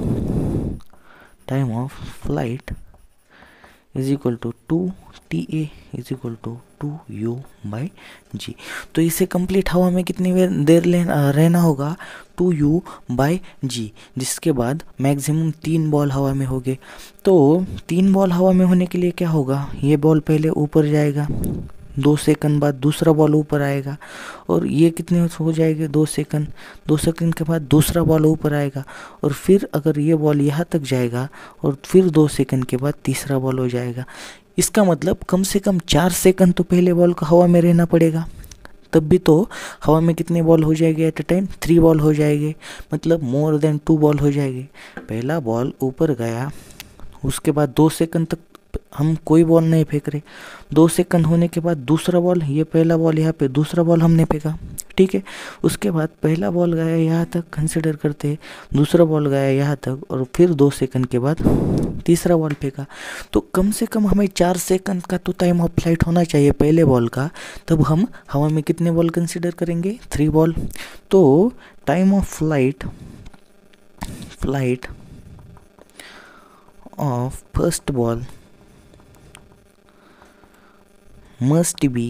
Speaker 1: time of flight is equal to two t a is equal to two u by g. तो इसे कंप्लीट हवा में कितनी देर लेना रहना होगा, टू यू बाई जी, जिसके बाद मैक्सिमम तीन बॉल हवा में हो गए। तो तीन बॉल हवा में होने के लिए क्या होगा, ये बॉल पहले ऊपर जाएगा, दो सेकंड बाद दूसरा बॉल ऊपर आएगा, और ये कितने हो जाएंगे, दो सेकंड, दो सेकंड के बाद दूसरा बॉल ऊपर आएगा, और फिर अगर ये बॉल यहाँ तक जाएगा और फिर दो सेकंड के बाद तीसरा बॉल हो जाएगा। इसका मतलब कम से कम चार सेकंड तो पहले बॉल को हवा में रहना पड़ेगा, तब भी तो हवा में कितने बॉल हो जाएंगे at a time, three ball हो जाएंगे, मतलब मोर देन टू बॉल हो जाएंगे। पहला बॉल ऊपर गया, उसके बाद दो सेकंड तक हम कोई बॉल नहीं फेंक रहे, दो सेकंड होने के बाद दूसरा बॉल, ये पहला बॉल यहाँ पे, दूसरा बॉल हमने फेंका, ठीक है। उसके बाद पहला बॉल गया यहाँ तक, कंसिडर करते हैं, दूसरा बॉल गया यहाँ तक, और फिर दो सेकंड के बाद तीसरा बॉल फेंका। तो कम से कम हमें चार सेकंड का तो टाइम ऑफ फ्लाइट होना चाहिए पहले बॉल का, तब हम हवा में कितने बॉल कंसिडर करेंगे, थ्री बॉल। तो time of flight flight of first ball must be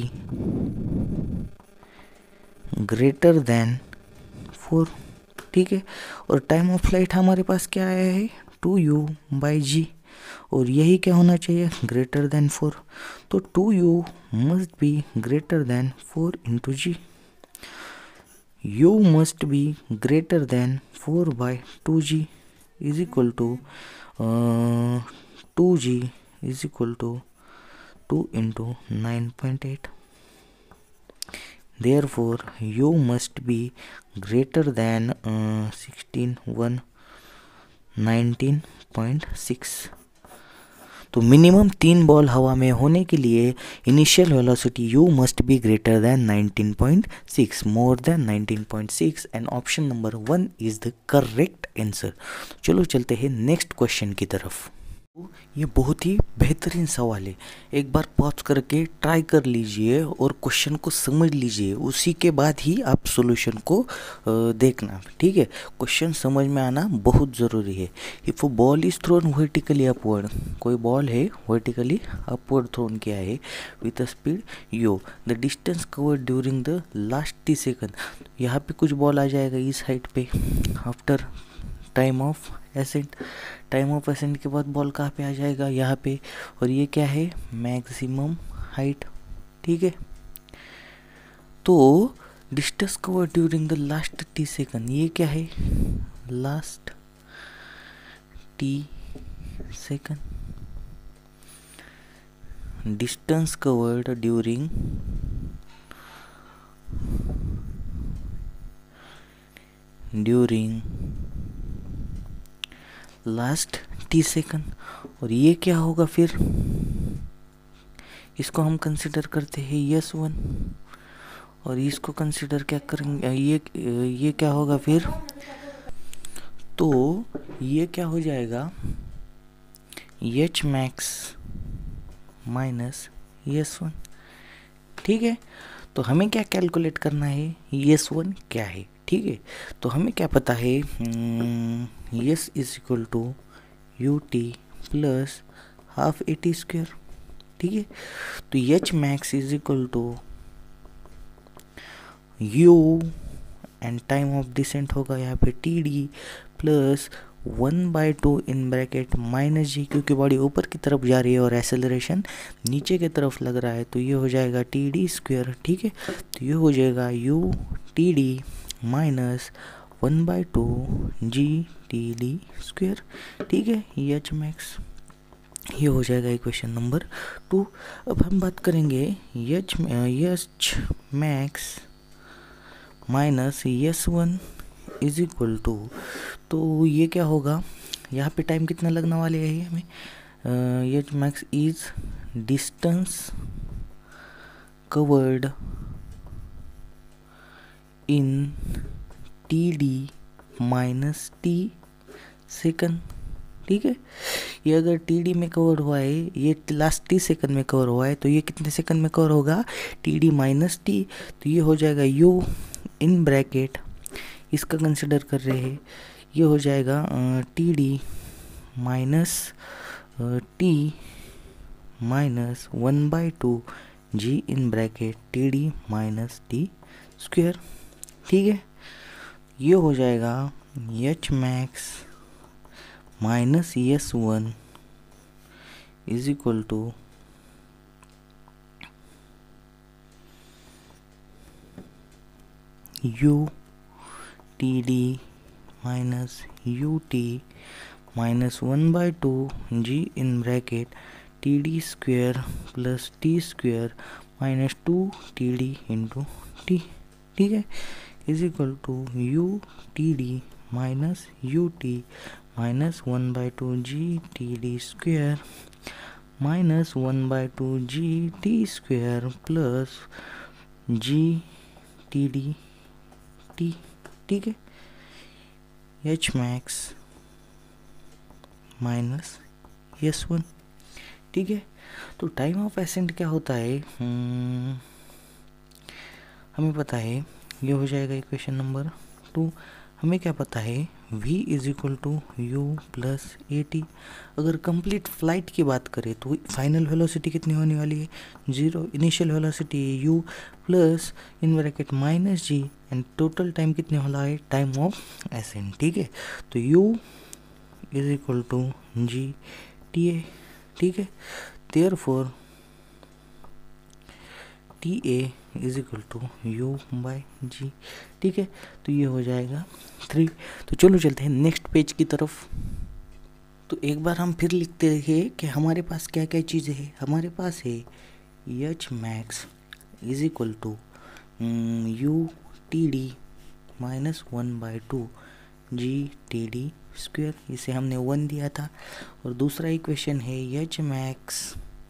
Speaker 1: greater than four, ठीक है। और टाइम ऑफ फ्लाइट हमारे पास क्या आया है, टू यू बाई जी, और यही क्या होना चाहिए, ग्रेटर देन फोर। तो two u must be greater than four into g, u must be greater than four by two g is equal to two g is equal to two into nine point eight. Therefore, u must be greater than uh, sixteen one nineteen point six. तो minimum तीन ball हवा में होने के लिए initial velocity u must be greater than nineteen point six, more than nineteen point six, and option number one is the correct answer. चलो चलते हैं नेक्स्ट क्वेश्चन की तरफ। ये बहुत ही बेहतरीन सवाल है, एक बार पॉज करके ट्राई कर लीजिए और क्वेश्चन को समझ लीजिए, उसी के बाद ही आप सॉल्यूशन को देखना, ठीक है। क्वेश्चन समझ में आना बहुत ज़रूरी है। If ball is thrown vertically upward, कोई बॉल है वर्टिकली अपवर्ड थ्रोन किया है with a speed u, the distance covered during the last t second, यहाँ पे कुछ बॉल आ जाएगा इस हाइट पे after time of ascent, time of ascent के बाद बॉल कहाँ पे आ जाएगा, यहाँ पे, और ये क्या है मैक्सिमम हाइट, ठीक है। तो distance cover during the last t second, ये क्या है last t second, distance covered during during last t second, और ये क्या होगा फिर, इसको हम कंसिडर करते हैं यस वन, और इसको कंसिडर क्या करेंगे, ये ये क्या होगा फिर, तो ये क्या हो जाएगा h max minus s one, ठीक है। तो हमें क्या कैलकुलेट करना है, यस वन क्या है, ठीक है। तो हमें क्या पता है, s is equal to u t plus half a t square, ठीक है। तो h max is equal to u and time of descent होगा यहाँ पे t d plus one by two in bracket minus g, क्योंकि body ऊपर की तरफ जा रही है और एक्सेलरेशन नीचे की तरफ लग रहा है, तो ये हो जाएगा टी डी स्क्वेयर, ठीक है। तो ये हो जाएगा u t d minus one by two g t d square, ठीक है, एच मैक्स। ये हो जाएगा इक्वेशन नंबर टू। अब हम बात करेंगे h h max minus s one is equal to, तो ये क्या होगा, यहाँ पे टाइम कितना लगने वाले है हमें, h max is distance covered in t d minus t second, ठीक है। ये अगर टी डी में कवर हुआ है, ये लास्ट टी सेकंड में कवर हुआ है, तो ये कितने सेकंड में कवर होगा, टी डी माइनस टी, तो ये हो जाएगा यू इन ब्रैकेट, इसका कंसिडर कर रहे हैं, ये हो जाएगा t d minus t minus one by two g in bracket t d minus t square, ठीक है। ये हो जाएगा h max minus s one is equal to u t d minus u t minus one by two g in bracket t d square plus t square minus two t d into t, ठीक है, is equal to u t d minus u t minus one by two g t d square minus one by two g t square plus g t d t, ठीक है, h max minus s one, ठीक है। तो time of accent क्या होता है, hmm, हमें पता है, ये हो जाएगा इक्वेशन नंबर टू। हमें क्या पता है, v is equal to u plus a t. अगर कंप्लीट फ्लाइट की बात करें तो फाइनल वेलोसिटी कितनी होने वाली है, zero. Initial velocity u plus in bracket minus g, and total time कितने वाला है, टाइम ऑफ एसेंट, ठीक है। तो u is equal to g t a, ठीक है। Therefore t a is equal to u by g, ठीक है। तो ये हो जाएगा थ्री। तो चलो चलते हैं नेक्स्ट पेज की तरफ। तो एक बार हम फिर लिखते हैं कि हमारे पास क्या क्या चीज़ें हैं। हमारे पास है h max is equal to u t d minus one by two g t d square, इसे हमने वन दिया था। और दूसरा इक्वेशन है h max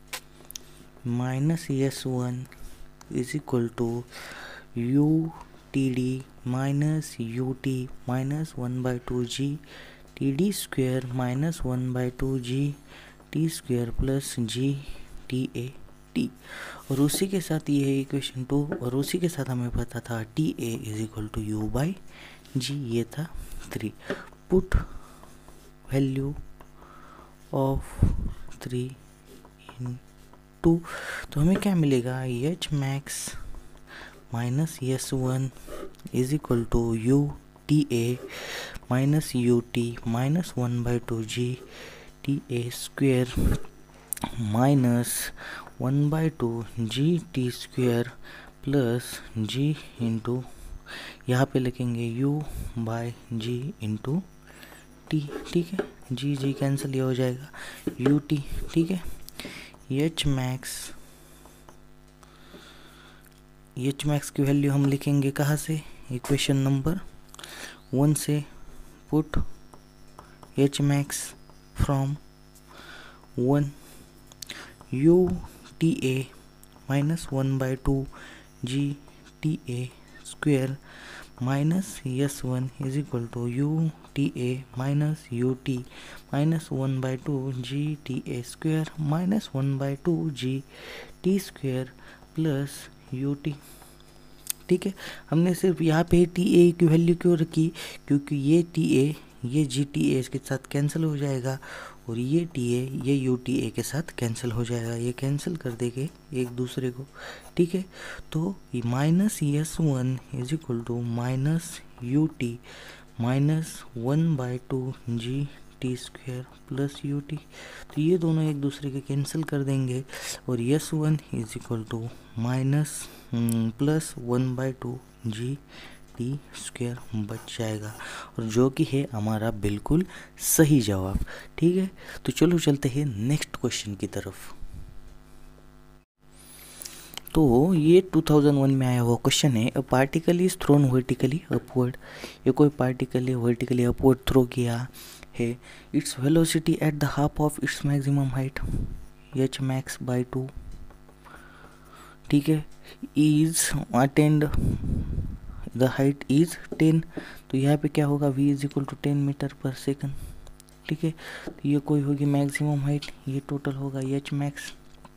Speaker 1: minus s one is equal to u t d minus u t minus one by two g t d square minus one by two g t square plus g t a t. और उसी के साथ ये है equation two, और उसी के साथ हमें पता था t a is equal to u by g, ये था three. Put value of three in two, तो हमें क्या मिलेगा, h max minus s one is equal to u t a minus u t minus one by two g t a square minus one by two g t square plus g into, यहाँ पे लिखेंगे u by g into t. ठीक है, जी जी cancel ये हो जाएगा, u t. ठीक है, एच मैक्स एच मैक्स की वैल्यू हम लिखेंगे कहाँ से, इक्वेशन नंबर वन से। Put h max from one u t a minus one by two g t a square minus s one is equal to u t a minus u t minus one by two g t a square minus one by two g t square plus u t. ठीक है, हमने सिर्फ यहाँ पे T A की value क्यों रखी, क्योंकि ये टी ए ये जी टी ए इसके साथ कैंसिल हो जाएगा, और ये टी ए ये यू टी ए के साथ कैंसिल हो जाएगा, ये कैंसिल कर देंगे एक दूसरे को। ठीक है, तो minus s one is equal to minus u t minus one by two g t square plus u t, तो ये दोनों एक दूसरे के कैंसिल कर देंगे, और s one is equal to minus plus one by two g t square बच जाएगा, और जो कि है हमारा बिल्कुल सही जवाब। ठीक है, तो चलो चलते हैं नेक्स्ट क्वेश्चन की तरफ। तो ये टू थाउज़ेंड वन में आया हुआ क्वेश्चन है, a particle is thrown vertically upward. ये कोई पार्टिकल है वर्टिकली अपवर्ड थ्रो किया है, its velocity at the half of its maximum height h max by two. ठीक है, is attend the height is ten, तो यहाँ पे क्या होगा, v is equal to ten metre per second. ठीक है, तो ये कोई होगी मैक्सिमम हाइट, ये टोटल होगा h max.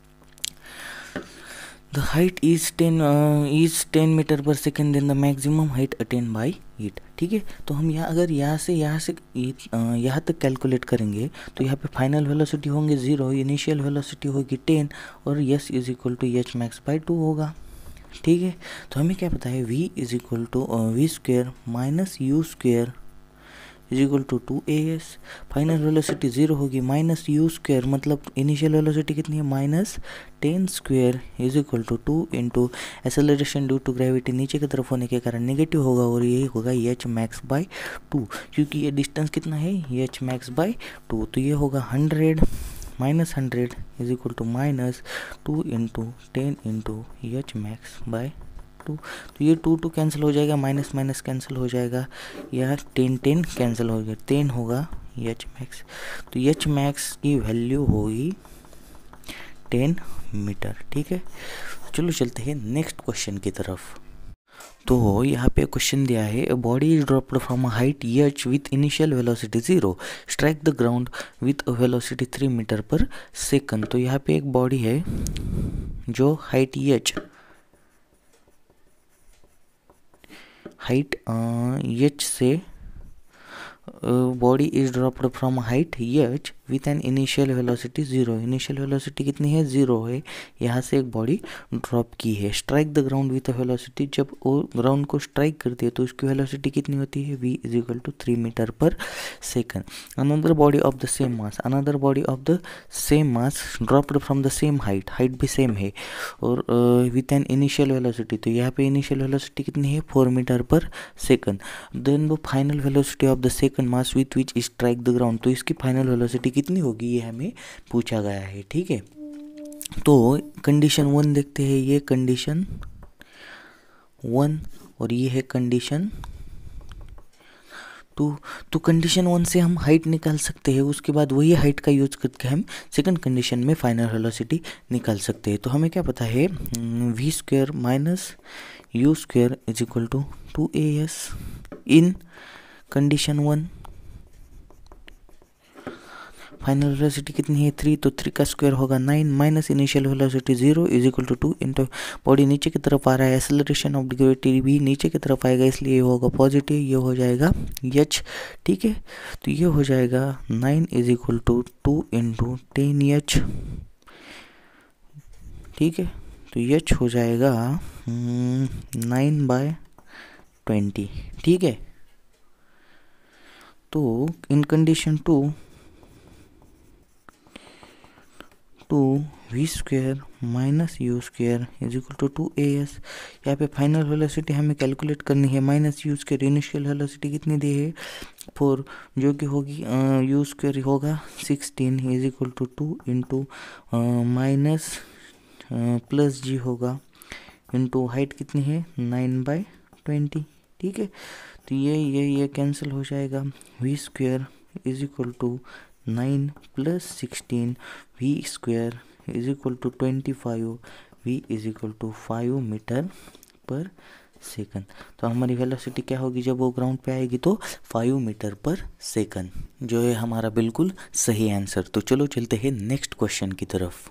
Speaker 1: The height is ten is ten metre per second then the maximum height attain by it. ठीक है, तो हम यहाँ अगर यहाँ से यहाँ से यहाँ तक कैलकुलेट करेंगे तो यहाँ पे फाइनल वेलोसिटी होंगे ज़ीरो, इनिशियल वेलोसिटी होगी टेन, और s is equal to h max by two होगा। ठीक है, तो हमें क्या पता है, v is equal to v square minus u square is equal to two a s. Final velocity zero होगी, माइनस यू स्क्वेयर मतलब इनिशियल वेलोसिटी कितनी है, minus ten square is equal to two into acceleration due to gravity नीचे की तरफ होने के कारण नेगेटिव होगा, और ये होगा एच मैक्स बाई टू, क्योंकि ये डिस्टेंस कितना है, एच मैक्स बाई टू, तो ये होगा hundred minus hundred is equal to minus two into ten into h max by two. तो ये टू टू कैंसिल हो जाएगा, माइनस माइनस कैंसिल हो जाएगा, या टेन टेन कैंसिल हो गया, टेन होगा एच मैक्स। तो एच मैक्स की वैल्यू होगी टेन मीटर। ठीक है, चलो चलते हैं नेक्स्ट क्वेश्चन की तरफ। तो यहाँ पे क्वेश्चन दिया है, body is dropped from a height h with initial velocity zero, strike the ground with a velocity three meter per second. तो यहाँ पे एक बॉडी है जो हाइट एच हाइट एच से body is dropped from height h with an initial velocity zero, initial velocity कितनी है, zero है, यहाँ से एक बॉडी ड्रॉप की है। Strike the ground with a velocity, जब वो ग्राउंड को स्ट्राइक करती है तो उसकी वेलोसिटी कितनी होती है, v is equal to three meter per second. Another body of the same mass, another body of the same mass dropped from the same height, height भी सेम है, और विथ एन इनिशियल वेलोसिटी, तो यहाँ पे initial velocity कितनी है, four meter per second. Then the final velocity of the second mass with which strike the ground, तो इसकी फाइनल वेलोसिटी कितनी होगी ये हमें पूछा गया है। ठीक है, तो कंडीशन वन देखते हैं, ये कंडीशन वन और ये है कंडीशन तो तो कंडीशन वन से हम हाइट निकाल सकते हैं, उसके बाद वही हाइट का यूज करके हम सेकंड कंडीशन में फाइनल वेलोसिटी निकाल सकते हैं। तो हमें क्या पता है, v square minus u square is equal to two a s in condition one. Final velocity कितनी है, थ्री, तो थ्री का स्क्वायर होगा nine, minus initial velocity zero is equal to two into body नीचे की तरफ आ रहा है, एक्सेलरेशन ऑफ ग्रेविटी भी नीचे की तरफ आएगा, इसलिए ये होगा पॉजिटिव, ये हो जाएगा एच। ठीक है, तो ये हो जाएगा nine is equal to two into ten h. ठीक है, तो एच हो जाएगा नाइन बाय ट्वेंटी। ठीक है, तो in condition two two v square minus u square is equal to two a s. यहाँ पे फाइनल वेलोसिटी हमें कैलकुलेट करनी है, minus u square, initial velocity कितनी दी है फोर, जो कि होगी यू स्क्वेयर होगा sixteen is equal to two into minus plus g होगा इंटू हाइट कितनी है नाइन बाई ट्वेंटी। ठीक है, तो ये ये ये कैंसिल हो जाएगा, v square is equal to nine plus sixteen v square is equal to twenty five, v is equal to five metre per second. तो हमारी वेलोसिटी क्या होगी जब वो ग्राउंड पे आएगी, तो फाइव मीटर पर सेकंड, जो है हमारा बिल्कुल सही आंसर। तो चलो चलते हैं नेक्स्ट क्वेश्चन की तरफ।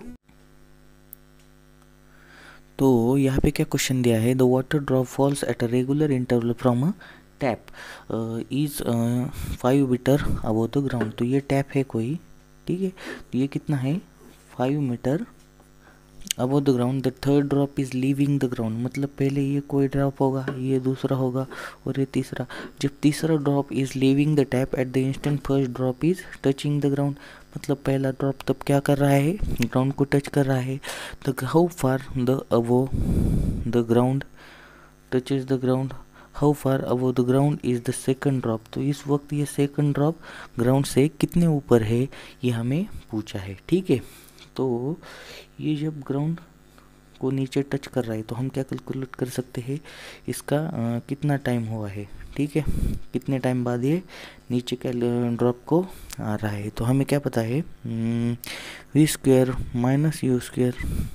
Speaker 1: तो यहाँ पे क्या क्वेश्चन दिया है, the water drop falls at a regular interval from a tap is five metre above the ground. तो ये टैप है कोई, ठीक है, तो ये कितना है five metre above the ground. The third drop is leaving the ground, मतलब पहले ये कोई ड्रॉप होगा, ये दूसरा होगा और ये तीसरा। जब तीसरा drop is leaving the tap at the instant first drop is touching the ground, मतलब पहला ड्रॉप तब क्या कर रहा है, ग्राउंड को टच कर रहा है। The how far the above the ground touches the ground, how far above the ground is the second drop. तो इस वक्त ये सेकंड ड्रॉप ग्राउंड से कितने ऊपर है ये हमें पूछा है। ठीक है, तो ये जब ग्राउंड को नीचे टच कर रहा है तो हम क्या कैलकुलेट कर सकते हैं, इसका आ, कितना टाइम हुआ है। ठीक है, कितने टाइम बाद ये नीचे का ड्रॉप को आ रहा है। तो हमें क्या पता है, v square minus u square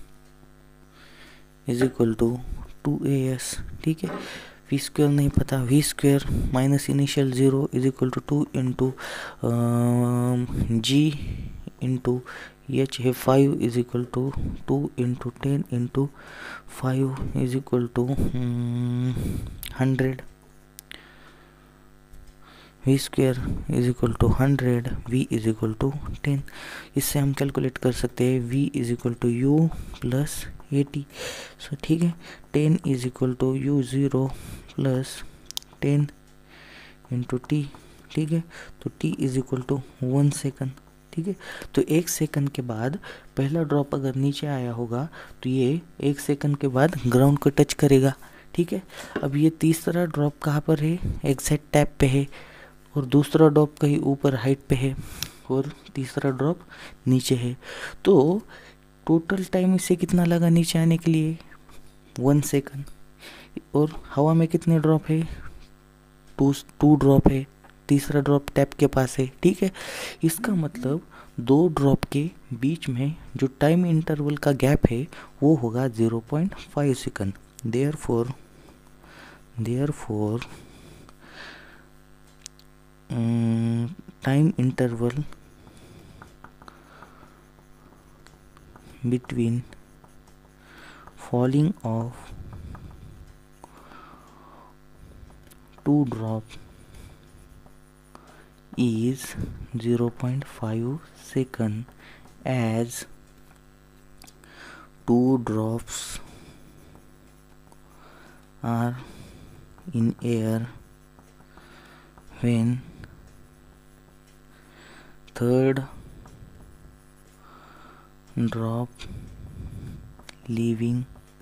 Speaker 1: is equal to two a s. ठीक है, वी स्क्वायर नहीं पता, v square minus initial zero is equal to two into g into h है five is equal to two into ten into five is equal to hundred. V square is equal to hundred, v is equal to ten. इससे हम calculate कर सकते हैं v is equal to u plus a t. So ठीक है, ten is equal to u zero plus ten into t. ठीक है, तो t is equal to one second. ठीक है, तो एक सेकंड के बाद पहला ड्रॉप अगर नीचे आया होगा तो ये एक सेकंड के बाद ग्राउंड को टच करेगा। ठीक है, अब ये तीसरा ड्रॉप कहाँ पर है, एग्जैक्ट टैप पे है, और दूसरा ड्रॉप कहीं ऊपर हाइट पे है, और तीसरा ड्रॉप नीचे है। तो टोटल टाइम इससे कितना लगा नीचे आने के लिए, वन सेकंड। और हवा में कितने ड्रॉप है, टू टू ड्रॉप है, तीसरा ड्रॉप टैप के पास है। ठीक है, इसका मतलब दो ड्रॉप के बीच में जो टाइम इंटरवल का गैप है वो होगा zero point five second. Therefore therefore time interval between falling of two drop is zero point five second, as two drops are in air when third drop leaving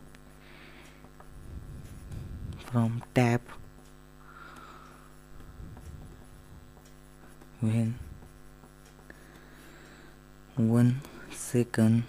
Speaker 1: from tap when one second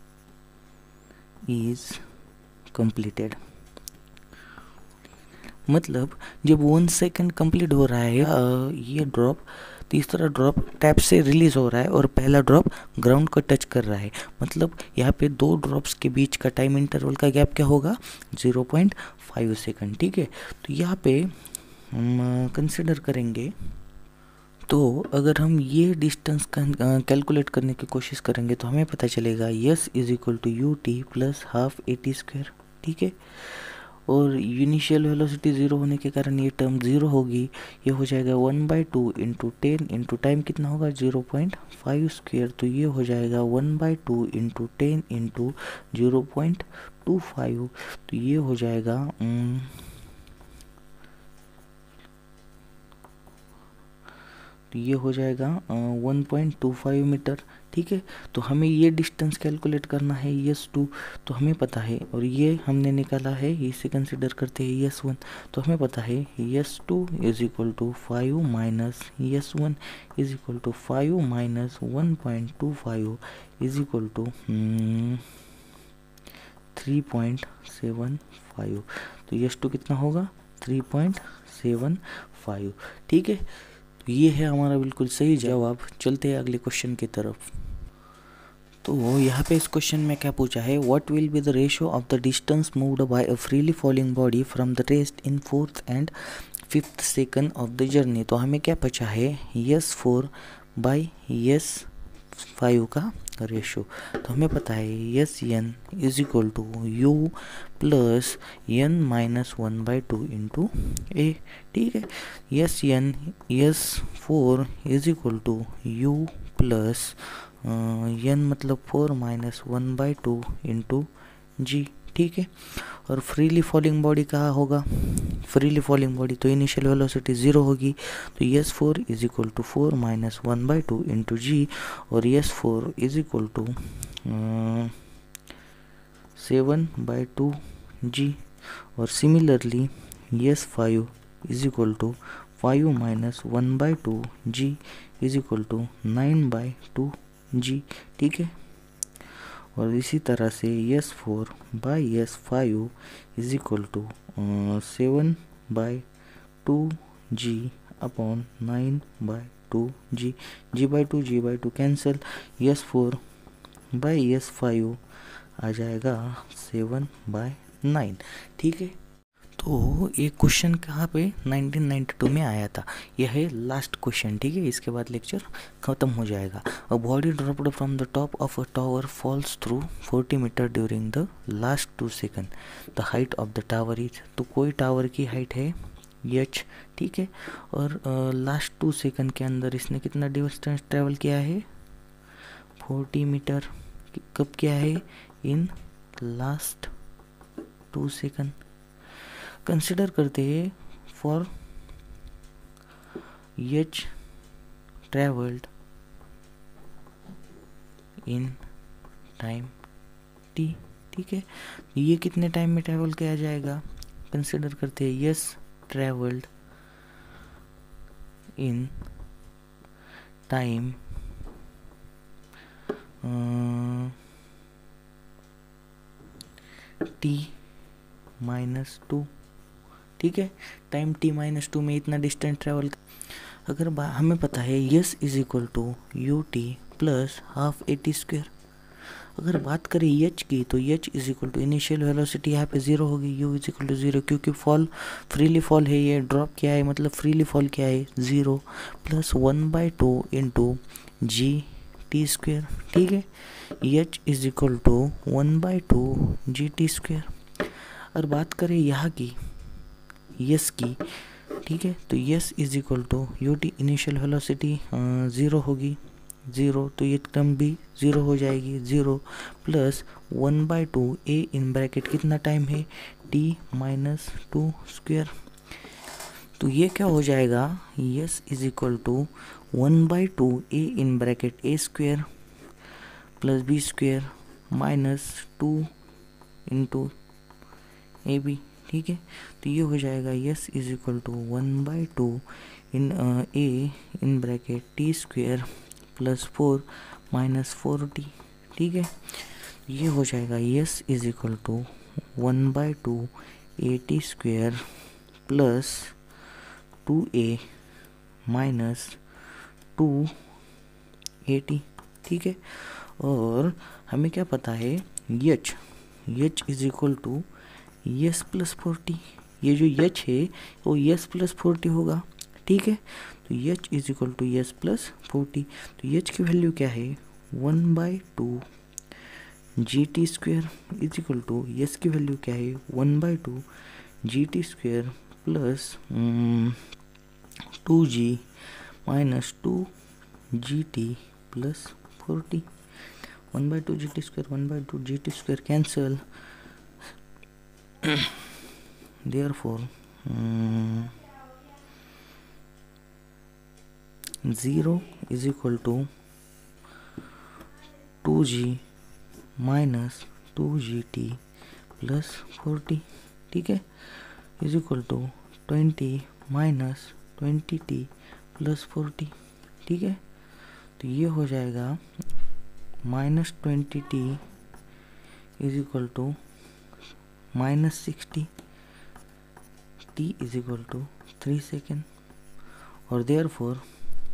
Speaker 1: is completed। मतलब जब one second complete हो रहा है आ, ये drop तीसरा drop tap से release हो रहा है और पहला ड्रॉप ग्राउंड को टच कर रहा है, मतलब यहाँ पे दो ड्रॉप्स के बीच का टाइम इंटरवल का गैप क्या होगा, ज़ीरो पॉइंट फाइव सेकंड। ठीक है, तो यहाँ पे हम कंसिडर करेंगे, तो अगर हम ये डिस्टेंस कैलकुलेट करने की कोशिश करेंगे तो हमें पता चलेगा s is equal to u t plus half a t square. ठीक है, और इनिशियल वेलोसिटी ज़ीरो होने के कारण ये टर्म ज़ीरो होगी, ये हो जाएगा one by two into ten into time कितना होगा ज़ीरो पॉइंट फाइव स्क्वेयर, तो ये हो जाएगा one by two into ten into zero point two five, तो ये हो जाएगा तो ये हो जाएगा one point two five metre. ठीक है, तो हमें ये डिस्टेंस कैलकुलेट करना है यस टू, तो हमें पता है, और ये हमने निकाला है, इसे कंसिडर करते हैं यस वन, तो हमें पता है s two is equal to five minus s one is equal to five minus one point two five is equal to three point seven five, तो यस टू कितना होगा थ्री पॉइंट सेवन फाइव। ठीक है, तो ये है हमारा बिल्कुल सही जवाब। चलते हैं अगले क्वेश्चन की तरफ। तो यहाँ पे इस क्वेश्चन में क्या पूछा है, what will be the ratio of the distance moved by a freely falling body from the rest in fourth and fifth second of the journey. तो हमें क्या पूछा है, s four by s five का रेशो, तो हमें पता है s n is equal to u plus n minus one by two into a. ठीक है, s n s four is equal to u plus N मतलब four minus one by two into g. ठीक है, और freely falling body कहाँ होगा, freely falling body तो initial velocity zero होगी, तो s four is equal to four minus one by two into g, और s four is equal to seven by two g, और similarly s five is equal to five minus one by two g is equal to nine by two g. ठीक है, और इसी तरह से s four by s five is equal to seven by two g upon nine by two g, g by two g by two cancel, s four by s five आ जाएगा seven by nine. ठीक है, तो ये question कहाँ पे nineteen ninety two में आया था, यह है लास्ट क्वेश्चन। ठीक है, इसके बाद लेक्चर ख़त्म हो जाएगा। A body dropped from the top of a tower falls through forty metre during the last two second, the height of the tower is, तो कोई टावर की हाइट है एच। ठीक है, और लास्ट टू सेकंड के अंदर इसने कितना डिस्टेंस ट्रेवल किया है, फोर्टी मीटर। कब किया है, in last two second. Consider करते हैं for h travelled in time t. ठीक है, ये कितने टाइम में ट्रेवल किया जाएगा, कंसिडर करते हैं s travelled in time t minus two. ठीक है, टाइम टी माइनस टू में इतना डिस्टेंस ट्रेवल, अगर हमें पता है s is equal to u t plus half a t square. अगर बात करें एच की, तो h is equal to initial velocity यहाँ पे ज़ीरो होगी, u is equal to zero, क्योंकि फॉल फ्रीली फॉल है, ये ड्रॉप क्या है, मतलब फ्रीली फॉल क्या है zero, plus one by two into g t square. ठीक है, h is equal to one by two g t square. और बात करें यहाँ की यस की, ठीक है, तो s is equal to u t initial velocity zero होगी, ज़ीरो, तो ये टर्म भी ज़ीरो हो जाएगी, zero plus one by two a in bracket कितना टाइम है टी माइनस टू स्क्वेयर। तो ये क्या हो जाएगा, s is equal to one by two a in bracket a square plus b square minus two into a b. ठीक है, तो ये हो जाएगा s is equal to one by two in a in bracket t square plus four minus four t. ठीक है, ये हो जाएगा s is equal to one by two a t square plus two a minus two a t, ठीक है। और हमें क्या पता है, h h is equal to s plus forty, ये जो एच है वो एस प्लस फोर्टी होगा, ठीक है। तो h is equal to s plus forty, तो एच की वैल्यू क्या है, one by two g t square is equal to, s की वैल्यू क्या है, one by two g t square plus two g minus two g t plus forty, one by two g t square one by two g t square cancel, therefore um, zero is equal to two g minus two g t plus forty, ठीक है, is equal to twenty minus twenty t plus forty, ठीक है। तो ये हो जाएगा minus twenty t is equal to minus sixty, t is equal to three second, और therefore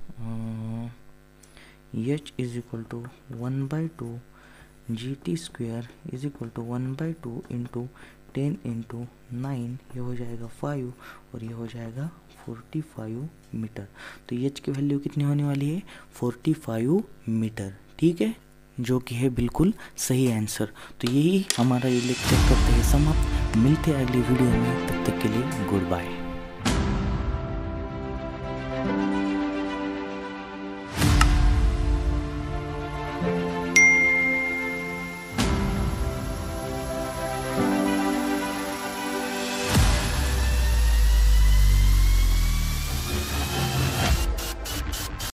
Speaker 1: h is equal to one by two g t square is equal to one by two into ten into nine, ये हो जाएगा five और ये हो जाएगा forty five metre. तो h की वैल्यू कितनी होने वाली है, फोर्टी फाइव मीटर, ठीक है, जो कि है बिल्कुल सही आंसर। तो यही हमारा ये लेक्चर करते हैं समाप्त, मिलते हैं अगली वीडियो में, तब तक के लिए गुड बाय।